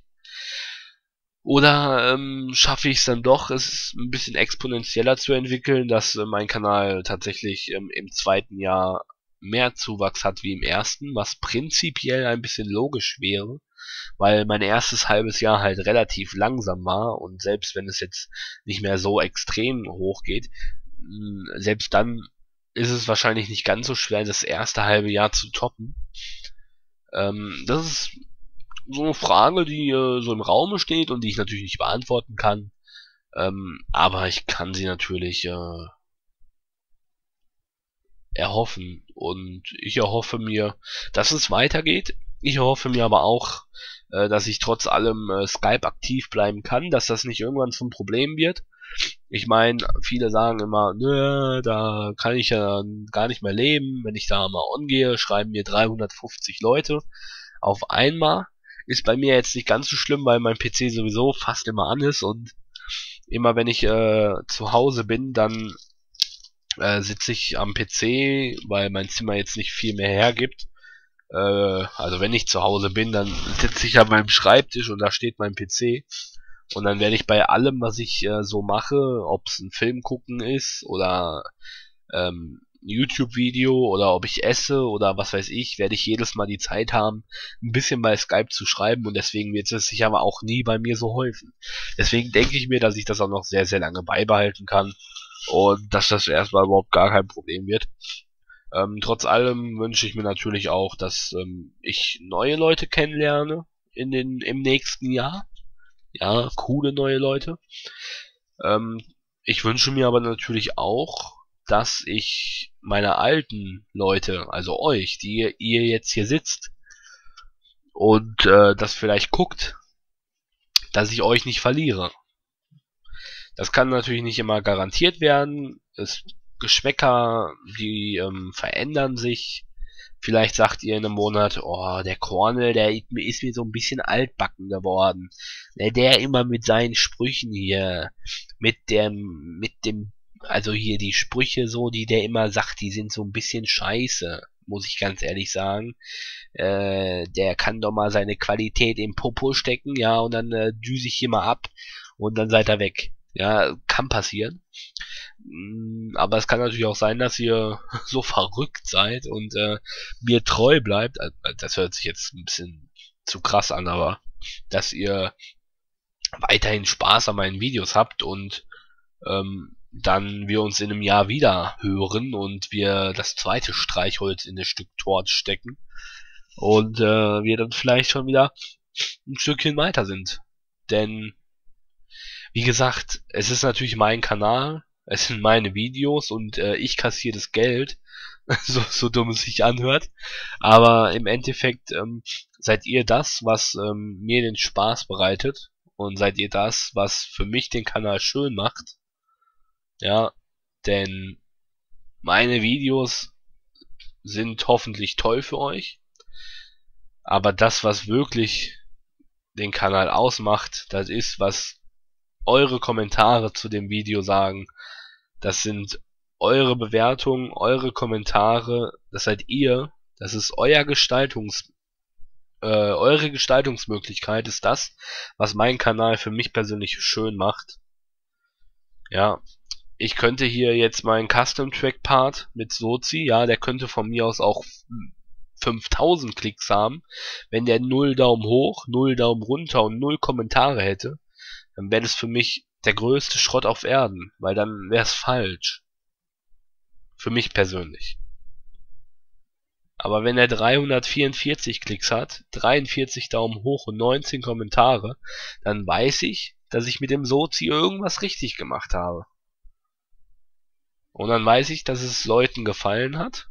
Oder schaffe ich es dann doch, es ein bisschen exponentieller zu entwickeln, dass mein Kanal tatsächlich im 2. Jahr mehr Zuwachs hat wie im ersten, was prinzipiell ein bisschen logisch wäre, weil mein erstes halbes Jahr halt relativ langsam war und selbst wenn es jetzt nicht mehr so extrem hoch geht, selbst dann ist es wahrscheinlich nicht ganz so schwer, das erste halbe Jahr zu toppen. Das ist so eine Frage, die so im Raume steht und die ich natürlich nicht beantworten kann. Aber ich kann sie natürlich erhoffen. Und ich erhoffe mir, dass es weitergeht. Ich erhoffe mir aber auch, dass ich trotz allem Skype aktiv bleiben kann, dass das nicht irgendwann zum Problem wird. Ich meine, viele sagen immer, nö, da kann ich ja gar nicht mehr leben. Wenn ich da mal on gehe, schreiben mir 350 Leute auf einmal. Ist bei mir jetzt nicht ganz so schlimm, weil mein PC sowieso fast immer an ist und immer wenn ich zu Hause bin, dann sitze ich am PC, weil mein Zimmer jetzt nicht viel mehr hergibt. Also wenn ich zu Hause bin, dann sitze ich an meinem Schreibtisch und da steht mein PC. Und dann werde ich bei allem, was ich so mache, ob es ein Film gucken ist oder YouTube-Video oder ob ich esse oder was weiß ich, werde ich jedes Mal die Zeit haben, ein bisschen bei Skype zu schreiben und deswegen wird es sich aber auch nie bei mir so häufen. Deswegen denke ich mir, dass ich das auch noch sehr, sehr lange beibehalten kann und dass das erstmal überhaupt gar kein Problem wird. Trotz allem wünsche ich mir natürlich auch, dass ich neue Leute kennenlerne im nächsten Jahr. Ja, coole neue Leute. Ich wünsche mir aber natürlich auch, dass ich meine alten Leute, also euch, die ihr jetzt hier sitzt und das vielleicht guckt, dass ich euch nicht verliere. Das kann natürlich nicht immer garantiert werden. Geschmäcker, die verändern sich. Vielleicht sagt ihr in einem Monat, oh, der Cornel, der ist mir so ein bisschen altbacken geworden. Der immer mit seinen Sprüchen hier, also hier die Sprüche so, die der immer sagt, die sind so ein bisschen scheiße, muss ich ganz ehrlich sagen. Der kann doch mal seine Qualität im Popo stecken, ja, und dann düse ich hier mal ab und dann seid ihr weg. Ja, kann passieren. Aber es kann natürlich auch sein, dass ihr so verrückt seid und mir treu bleibt. Das hört sich jetzt ein bisschen zu krass an, aber dass ihr weiterhin Spaß an meinen Videos habt und dann wir uns in einem Jahr wieder hören und wir das zweite Streichholz in das Stück Torte stecken und wir dann vielleicht schon wieder ein Stückchen weiter sind. Denn, wie gesagt, es ist natürlich mein Kanal, es sind meine Videos und ich kassiere das Geld, so dumm es sich anhört, aber im Endeffekt seid ihr das, was mir den Spaß bereitet und seid ihr das, was für mich den Kanal schön macht. Ja, denn meine Videos sind hoffentlich toll für euch, aber das, was wirklich den Kanal ausmacht, das ist, was eure Kommentare zu dem Video sagen. Das sind eure Bewertungen, eure Kommentare, das seid ihr, das ist eure Gestaltungsmöglichkeit ist das, was meinen Kanal für mich persönlich schön macht. Ja, ich könnte hier jetzt meinen Custom Track Part mit Sozi, ja, der könnte von mir aus auch 5000 Klicks haben. Wenn der 0 Daumen hoch, 0 Daumen runter und 0 Kommentare hätte, dann wäre das für mich der größte Schrott auf Erden, weil dann wäre es falsch. Für mich persönlich. Aber wenn er 344 Klicks hat, 43 Daumen hoch und 19 Kommentare, dann weiß ich, dass ich mit dem Sozi irgendwas richtig gemacht habe. Und dann weiß ich, dass es Leuten gefallen hat.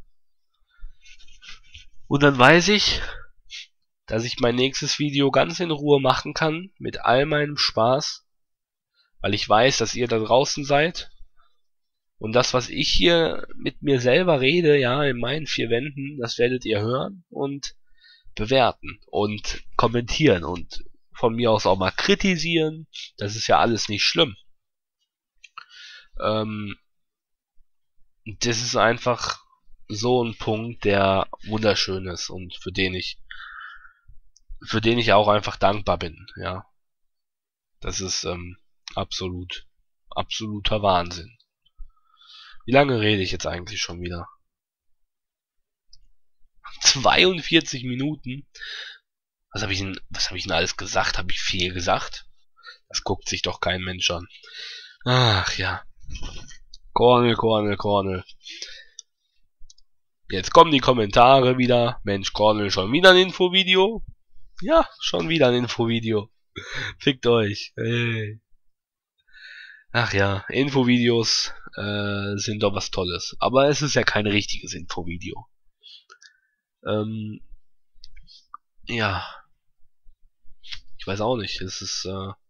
Und dann weiß ich, dass ich mein nächstes Video ganz in Ruhe machen kann, mit all meinem Spaß, weil ich weiß, dass ihr da draußen seid. Und das, was ich hier mit mir selber rede, ja, in meinen 4 Wänden, das werdet ihr hören und bewerten und kommentieren und von mir aus auch mal kritisieren. Das ist ja alles nicht schlimm. Das ist einfach so ein Punkt, der wunderschön ist und für den ich auch einfach dankbar bin, ja. Das ist absoluter Wahnsinn. Wie lange rede ich jetzt eigentlich schon wieder? 42 Minuten? Was habe ich denn alles gesagt? Habe ich viel gesagt? Das guckt sich doch kein Mensch an. Ach ja. Cornel. Jetzt kommen die Kommentare wieder. Mensch, Cornel, schon wieder ein Infovideo? Ja, schon wieder ein Infovideo. Fickt euch. Hey. Ach ja, Infovideos sind doch was Tolles. Aber es ist ja kein richtiges Infovideo. Ja. Ich weiß auch nicht. Es ist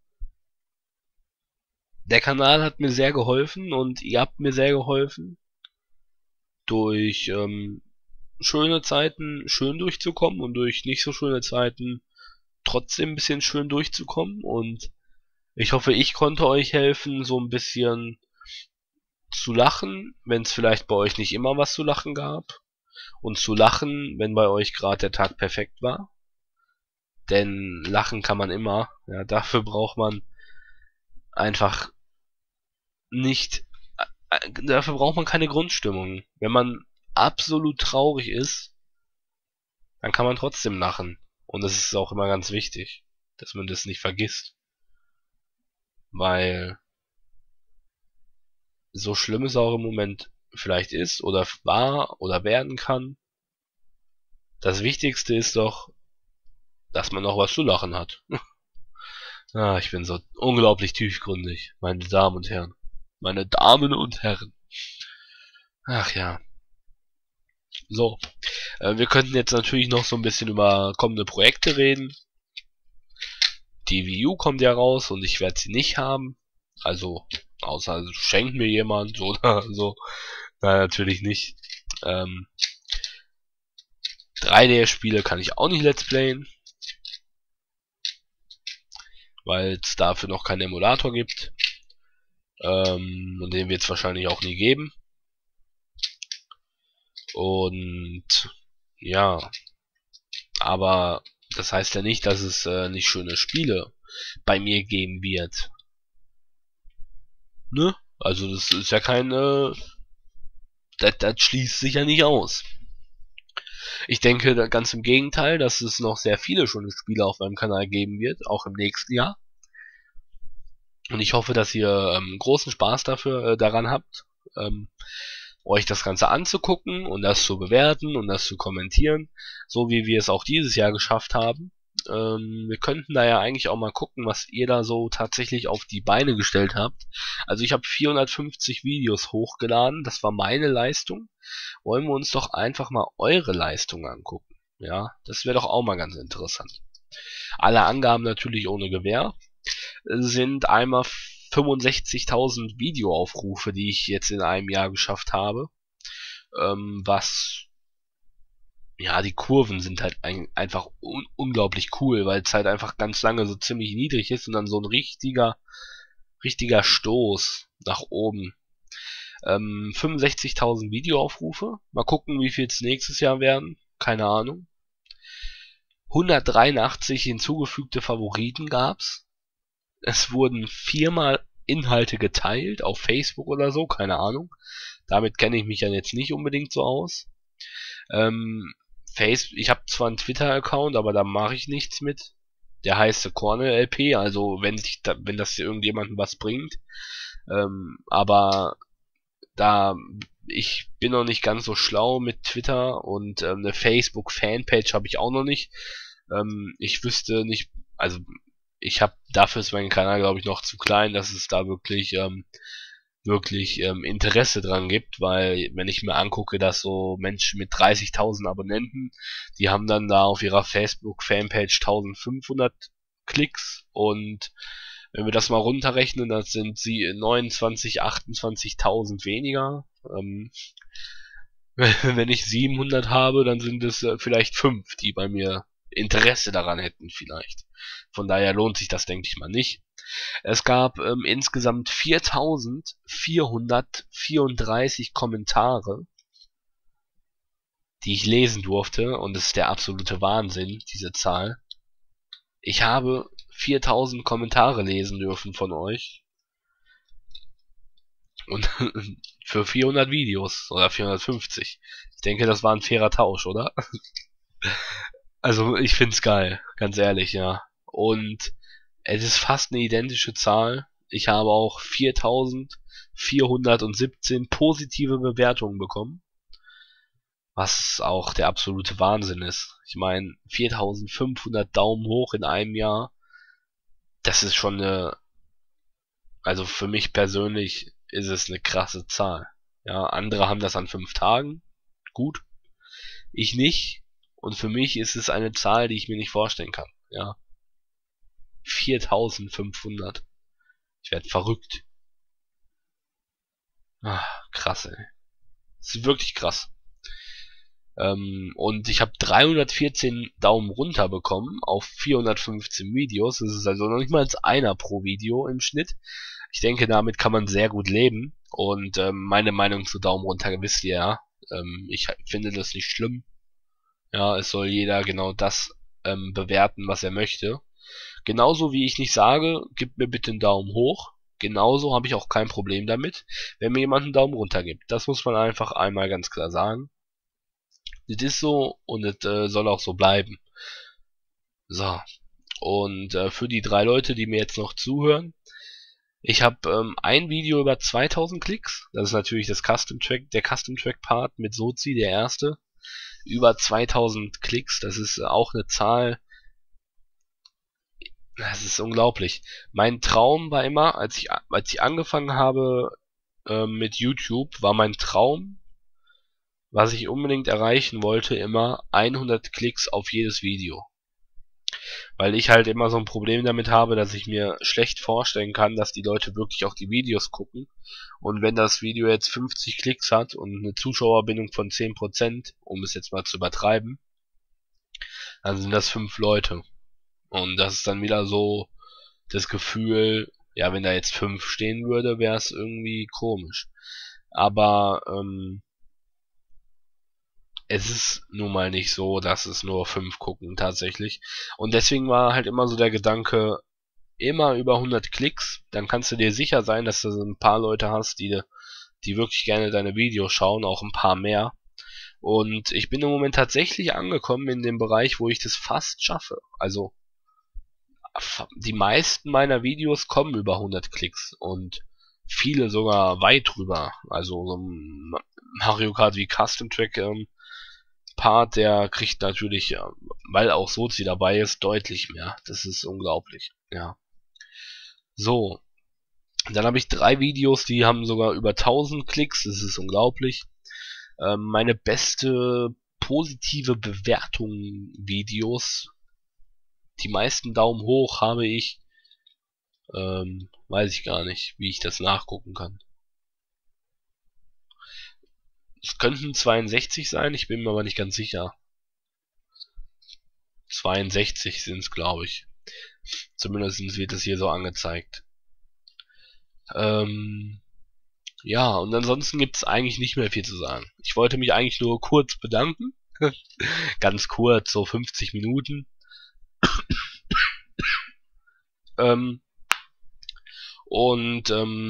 der Kanal hat mir sehr geholfen und ihr habt mir sehr geholfen, durch schöne Zeiten schön durchzukommen und durch nicht so schöne Zeiten trotzdem ein bisschen schön durchzukommen. Und ich hoffe, ich konnte euch helfen, so ein bisschen zu lachen, wenn es vielleicht bei euch nicht immer was zu lachen gab. Und zu lachen, wenn bei euch gerade der Tag perfekt war. Denn lachen kann man immer. Ja, dafür braucht man einfach nicht, dafür braucht man keine Grundstimmung. Wenn man absolut traurig ist, dann kann man trotzdem lachen. Und das ist auch immer ganz wichtig, dass man das nicht vergisst. Weil so schlimm es auch im Moment vielleicht ist oder war oder werden kann, das Wichtigste ist doch, dass man noch was zu lachen hat. Ah, ich bin so unglaublich tiefgründig, meine Damen und Herren. Meine Damen und Herren. Ach ja. So. Wir könnten jetzt natürlich noch so ein bisschen über kommende Projekte reden. Die Wii U kommt ja raus und ich werde sie nicht haben. Also, außer schenkt mir jemand oder so. Nein, natürlich nicht. 3D-Spiele kann ich auch nicht Let's Playen, weil es dafür noch keinen Emulator gibt. Und den wird es wahrscheinlich auch nie geben. Und ja, aber das heißt ja nicht, dass es nicht schöne Spiele bei mir geben wird. Ne? Also das ist ja kein, das schließt sich ja nicht aus. Ich denke ganz im Gegenteil, dass es noch sehr viele schöne Spiele auf meinem Kanal geben wird, auch im nächsten Jahr. Und ich hoffe, dass ihr großen Spaß daran habt, euch das Ganze anzugucken und das zu bewerten und das zu kommentieren, so wie wir es auch dieses Jahr geschafft haben. Wir könnten da ja eigentlich auch mal gucken, was ihr da so tatsächlich auf die Beine gestellt habt. Also ich habe 450 Videos hochgeladen, das war meine Leistung. Wollen wir uns doch einfach mal eure Leistung angucken. Ja, das wäre doch auch mal ganz interessant. Alle Angaben natürlich ohne Gewähr. Sind einmal 65.000 Videoaufrufe, die ich jetzt in einem Jahr geschafft habe. Was, ja, die Kurven sind halt einfach unglaublich cool, weil es halt einfach ganz lange so ziemlich niedrig ist und dann so ein richtiger Stoß nach oben. 65.000 Videoaufrufe. Mal gucken, wie viel es nächstes Jahr werden. Keine Ahnung. 183 hinzugefügte Favoriten gab's. Es wurden 4-mal Inhalte geteilt auf Facebook oder so, keine Ahnung. Damit kenne ich mich ja jetzt nicht unbedingt so aus. Ich habe zwar einen Twitter-Account, aber da mache ich nichts mit. Der heißt Cornel LP, also wenn das irgendjemandem was bringt. Aber ich bin noch nicht ganz so schlau mit Twitter und eine Facebook-Fanpage habe ich auch noch nicht. Ich wüsste nicht, also dafür ist mein Kanal, glaube ich, noch zu klein, dass es da wirklich Interesse dran gibt, weil wenn ich mir angucke, dass so Menschen mit 30.000 Abonnenten, die haben dann da auf ihrer Facebook-Fanpage 1.500 Klicks und wenn wir das mal runterrechnen, das sind sie 29, 28.000 weniger. Wenn ich 700 habe, dann sind es vielleicht 5, die bei mir Interesse daran hätten vielleicht. Von daher lohnt sich das, denke ich mal, nicht. Es gab insgesamt 4.434 Kommentare, die ich lesen durfte, und es ist der absolute Wahnsinn, diese Zahl. Ich habe 4.000 Kommentare lesen dürfen von euch. Und für 400 Videos oder 450. Ich denke, das war ein fairer Tausch, oder? Also ich find's geil, ganz ehrlich, ja. Und es ist fast eine identische Zahl. Ich habe auch 4.417 positive Bewertungen bekommen. Was auch der absolute Wahnsinn ist. Ich meine, 4.500 Daumen hoch in einem Jahr. Das ist schon also für mich persönlich ist es eine krasse Zahl. Ja, andere haben das an 5 Tagen. Gut. Ich nicht. Und für mich ist es eine Zahl, die ich mir nicht vorstellen kann. Ja. 4.500. Ich werde verrückt. Krass, ey. Das ist wirklich krass. Und ich habe 314 Daumen runter bekommen auf 415 Videos. Das ist also noch nicht mal einer pro Video im Schnitt. Ich denke, damit kann man sehr gut leben. Und meine Meinung zu Daumen runter wisst ihr ja. Ich finde das nicht schlimm. Ja, es soll jeder genau das bewerten, was er möchte. Genauso wie ich nicht sage, gebt mir bitte einen Daumen hoch. Genauso habe ich auch kein Problem damit, wenn mir jemand einen Daumen runter gibt. Das muss man einfach einmal ganz klar sagen. Das ist so und das soll auch so bleiben. So. Und für die 3 Leute, die mir jetzt noch zuhören, ich habe ein Video über 2000 Klicks. Das ist natürlich der Custom Track Part mit Sozi, der erste. Über 2000 Klicks, das ist auch eine Zahl. Das ist unglaublich. Mein Traum war immer, als ich angefangen habe mit YouTube, war mein Traum, was ich unbedingt erreichen wollte, immer 100 Klicks auf jedes Video. Weil ich halt immer so ein Problem damit habe, dass ich mir schlecht vorstellen kann, dass die Leute wirklich auch die Videos gucken. Und wenn das Video jetzt 50 Klicks hat und eine Zuschauerbindung von 10%, um es jetzt mal zu übertreiben, dann sind das 5 Leute. Und das ist dann wieder so das Gefühl, ja, wenn da jetzt 5 stehen würde, wäre es irgendwie komisch. Aber es ist nun mal nicht so, dass es nur 5 gucken tatsächlich. Und deswegen war halt immer so der Gedanke, immer über 100 Klicks, dann kannst du dir sicher sein, dass du so ein paar Leute hast, die wirklich gerne deine Videos schauen, auch ein paar mehr. Und ich bin im Moment tatsächlich angekommen in dem Bereich, wo ich das fast schaffe. Also die meisten meiner Videos kommen über 100 Klicks und viele sogar weit drüber. Also so ein Mario Kart wie Custom Track Part, der kriegt natürlich, weil auch Sozi dabei ist, deutlich mehr. Das ist unglaublich. Ja. So, dann habe ich 3 Videos, die haben sogar über 1000 Klicks. Das ist unglaublich. Meine beste positive Bewertung Videos, die meisten Daumen hoch habe ich, weiß ich gar nicht, wie ich das nachgucken kann. Es könnten 62 sein, ich bin mir aber nicht ganz sicher. 62 sind es, glaube ich. Zumindest wird es hier so angezeigt. Ja, und ansonsten gibt es eigentlich nicht mehr viel zu sagen. Ich wollte mich eigentlich nur kurz bedanken. Ganz kurz, so 50 Minuten. Und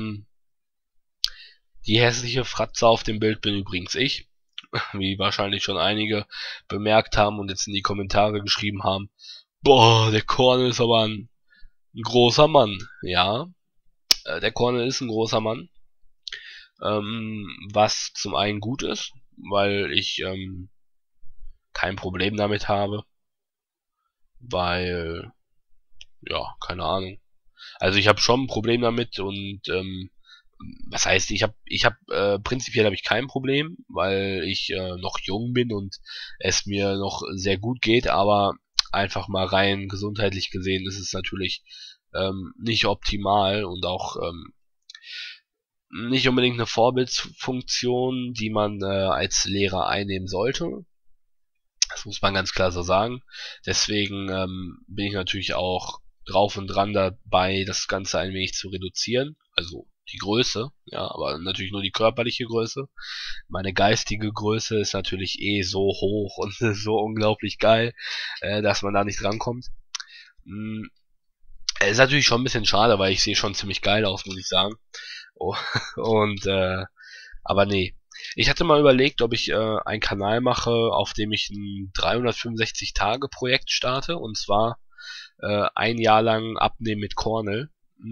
die hässliche Fratze auf dem Bild bin übrigens ich, wie wahrscheinlich schon einige bemerkt haben und jetzt in die Kommentare geschrieben haben, boah, der Cornel ist aber ein großer Mann. Ja, der Cornel ist ein großer Mann, was zum einen gut ist, weil ich kein Problem damit habe, weil, ja, keine Ahnung. Also ich habe schon ein Problem damit und was heißt, prinzipiell habe ich kein Problem, weil ich noch jung bin und es mir noch sehr gut geht, aber einfach mal rein gesundheitlich gesehen ist es natürlich nicht optimal und auch nicht unbedingt eine Vorbildfunktion, die man als Lehrer einnehmen sollte. Das muss man ganz klar so sagen. Deswegen bin ich natürlich auch drauf und dran dabei, das Ganze ein wenig zu reduzieren. Also die Größe, ja, aber natürlich nur die körperliche Größe. Meine geistige Größe ist natürlich eh so hoch und so unglaublich geil, dass man da nicht drankommt. Ist natürlich schon ein bisschen schade, weil ich sehe schon ziemlich geil aus, muss ich sagen. Oh, und aber nee. Ich hatte mal überlegt, ob ich einen Kanal mache, auf dem ich ein 365-Tage-Projekt starte, und zwar ein Jahr lang Abnehmen mit Cornel.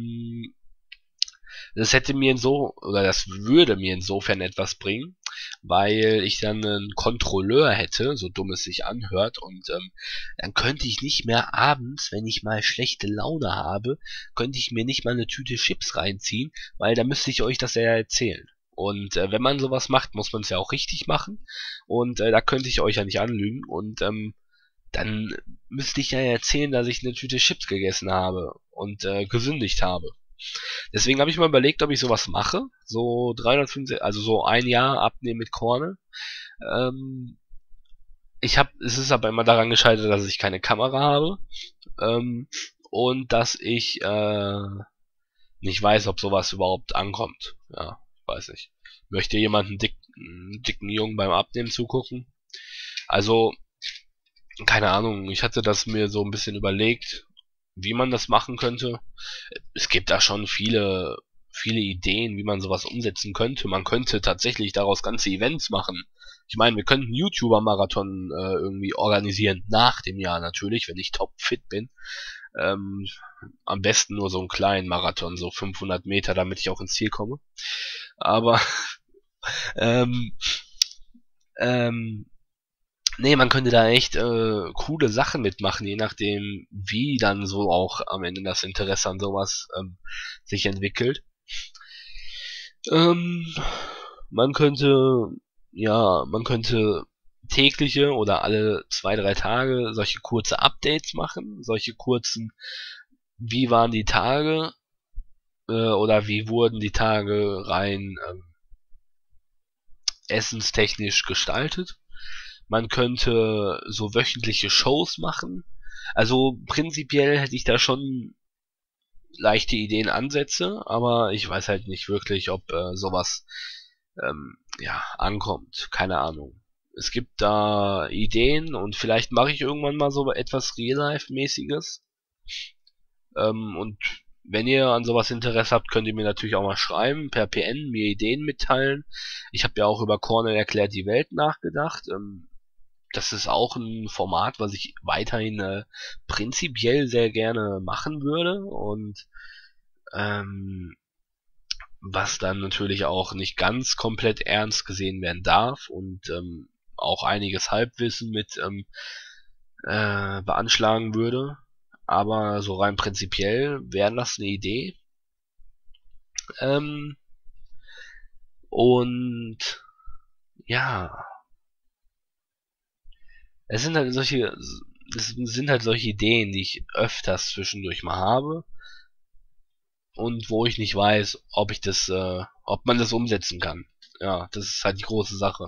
Das würde mir insofern etwas bringen, weil ich dann einen Kontrolleur hätte, so dumm es sich anhört, und dann könnte ich nicht mehr abends, wenn ich mal schlechte Laune habe, könnte ich mir nicht mal eine Tüte Chips reinziehen, weil da müsste ich euch das ja erzählen. Und wenn man sowas macht, muss man es ja auch richtig machen. Und da könnte ich euch ja nicht anlügen. Und dann müsste ich ja erzählen, dass ich eine Tüte Chips gegessen habe und gesündigt habe. Deswegen habe ich mal überlegt, ob ich sowas mache. So 365, also so ein Jahr abnehmen mit Cornel. Ähm, es ist aber immer daran gescheitert, dass ich keine Kamera habe. Und dass ich nicht weiß, ob sowas überhaupt ankommt. Ja, weiß nicht. Möchte jemand einen dicken Jungen beim Abnehmen zugucken? Also, keine Ahnung, ich hatte das mir so ein bisschen überlegt, wie man das machen könnte. Es gibt da schon viele Ideen, wie man sowas umsetzen könnte. Man könnte tatsächlich daraus ganze Events machen. Ich meine, wir könnten YouTuber-Marathon irgendwie organisieren, nach dem Jahr natürlich, wenn ich topfit bin. Ähm, Am besten nur so einen kleinen Marathon, so 500 Meter, damit ich auch ins Ziel komme. Aber ähm, ähm, nee, man könnte da echt coole Sachen mitmachen, je nachdem, wie dann so auch am Ende das Interesse an sowas sich entwickelt. Ähm, Man könnte, man könnte tägliche oder alle 2, 3 Tage solche kurze Updates machen, solche kurzen, wie waren die Tage, oder wie wurden die Tage rein essenstechnisch gestaltet. Man könnte so wöchentliche Shows machen. Also prinzipiell hätte ich da schon leichte Ideen, Ansätze, aber ich weiß halt nicht wirklich, ob sowas ja ankommt. Keine Ahnung. Es gibt da Ideen und vielleicht mache ich irgendwann mal so etwas Real-Life-mäßiges. Und wenn ihr an sowas Interesse habt, könnt ihr mir natürlich auch mal schreiben, per PN, mir Ideen mitteilen. Ich habe ja auch über Cornell erklärt die Welt nachgedacht. Das ist auch ein Format, was ich weiterhin prinzipiell sehr gerne machen würde und was dann natürlich auch nicht ganz komplett ernst gesehen werden darf und auch einiges Halbwissen mit beanschlagen würde. Aber so rein prinzipiell wäre das eine Idee. Und ja, es sind halt solche Ideen, die ich öfters zwischendurch mal habe und wo ich nicht weiß, ob man das umsetzen kann. Ja, das ist halt die große Sache.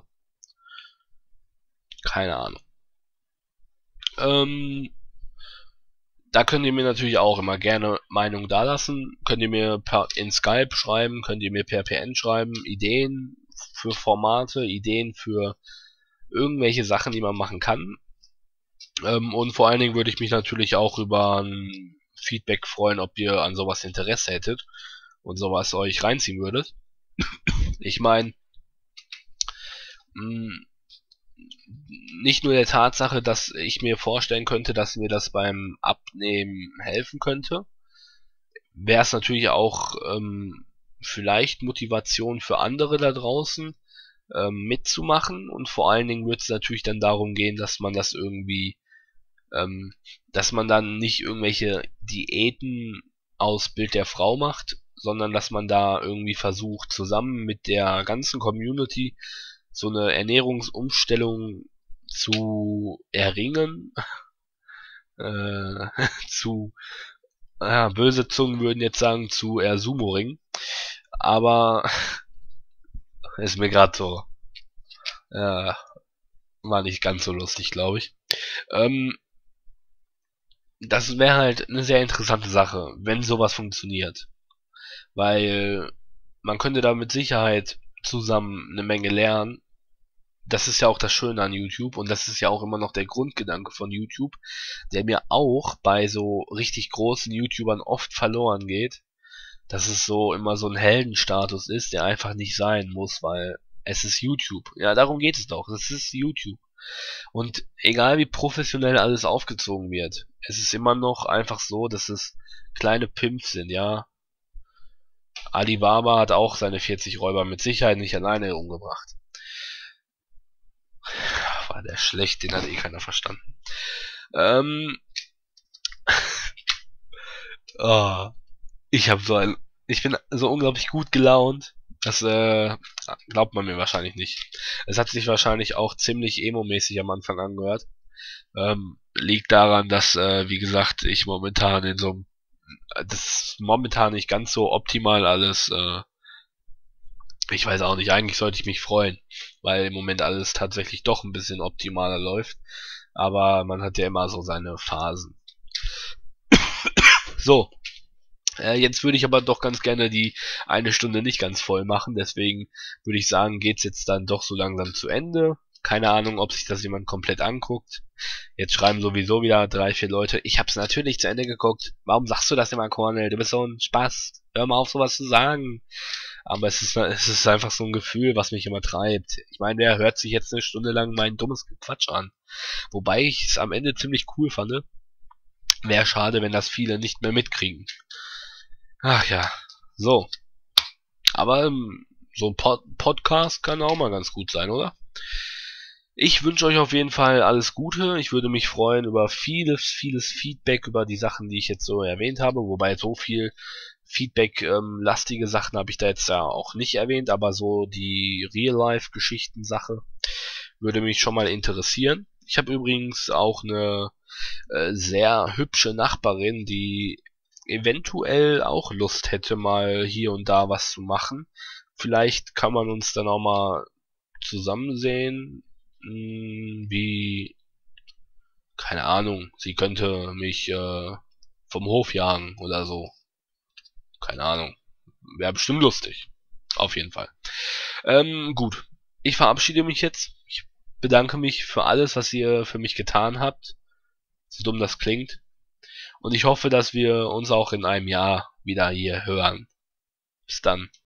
Keine Ahnung. Da könnt ihr mir natürlich auch immer gerne Meinung dalassen. Könnt ihr mir in Skype schreiben, könnt ihr mir per PN schreiben, Ideen für Formate, Ideen für irgendwelche Sachen, die man machen kann. Und vor allen Dingen würde ich mich natürlich auch über ein Feedback freuen, ob ihr an sowas Interesse hättet und sowas euch reinziehen würdet. Ich meine, nicht nur der Tatsache, dass ich mir vorstellen könnte, dass mir das beim Abnehmen helfen könnte, wäre es natürlich auch vielleicht Motivation für andere da draußen mitzumachen, und vor allen Dingen wird es natürlich dann darum gehen, dass man das irgendwie, dass man dann nicht irgendwelche Diäten aus Bild der Frau macht, sondern dass man da irgendwie versucht, zusammen mit der ganzen Community so eine Ernährungsumstellung zu erringen, böse Zungen würden jetzt sagen, zu Ersumoring, aber ist mir gerade so, war nicht ganz so lustig, glaube ich. Das wäre halt eine sehr interessante Sache, wenn sowas funktioniert, weil man könnte da mit Sicherheit zusammen eine Menge lernen. Das ist ja auch das Schöne an YouTube und das ist ja auch immer noch der Grundgedanke von YouTube, der mir auch bei so richtig großen YouTubern oft verloren geht, dass es so immer so ein Heldenstatus ist, der einfach nicht sein muss, weil es ist YouTube. Ja, darum geht es doch. Es ist YouTube. Und egal wie professionell alles aufgezogen wird, es ist immer noch einfach so, dass es kleine Pimps sind, ja. Alibaba hat auch seine 40 Räuber mit Sicherheit nicht alleine umgebracht. War der schlecht, den hat eh keiner verstanden. Oh, ich bin so unglaublich gut gelaunt. Das glaubt man mir wahrscheinlich nicht. Es hat sich wahrscheinlich auch ziemlich emo-mäßig am Anfang angehört. Liegt daran, dass, wie gesagt, ich momentan das momentan nicht ganz so optimal alles, ich weiß auch nicht, eigentlich sollte ich mich freuen, weil im Moment alles tatsächlich doch ein bisschen optimaler läuft. Aber man hat ja immer so seine Phasen. So. Jetzt würde ich aber doch ganz gerne die eine Stunde nicht ganz voll machen, deswegen würde ich sagen, geht's jetzt dann doch so langsam zu Ende. Keine Ahnung, ob sich das jemand komplett anguckt. Jetzt schreiben sowieso wieder 3, 4 Leute, ich hab's natürlich zu Ende geguckt. Warum sagst du das immer, Cornel? Du bist so ein Spaß. Hör mal auf, sowas zu sagen. Aber es ist einfach so ein Gefühl, was mich immer treibt. Ich meine, wer hört sich jetzt eine Stunde lang mein dummes Quatsch an? Wobei ich es am Ende ziemlich cool fand. Wäre schade, wenn das viele nicht mehr mitkriegen. Ach ja, so. Aber so ein Podcast kann auch mal ganz gut sein, oder? Ich wünsche euch auf jeden Fall alles Gute. Ich würde mich freuen über vieles Feedback über die Sachen, die ich jetzt so erwähnt habe. Wobei so viel Feedback-lastige Sachen habe ich da jetzt ja auch nicht erwähnt. Aber so die Real-Life-Geschichten-Sache würde mich schon mal interessieren. Ich habe übrigens auch eine sehr hübsche Nachbarin, die eventuell auch Lust hätte, mal hier und da was zu machen. Vielleicht kann man uns dann auch mal zusammen sehen. wie, keine Ahnung, sie könnte mich vom Hof jagen oder so. Keine Ahnung. Wäre bestimmt lustig. Auf jeden Fall. Gut. Ich verabschiede mich jetzt. Ich bedanke mich für alles, was ihr für mich getan habt. So dumm das klingt. Und ich hoffe, dass wir uns auch in einem Jahr wieder hier hören. Bis dann.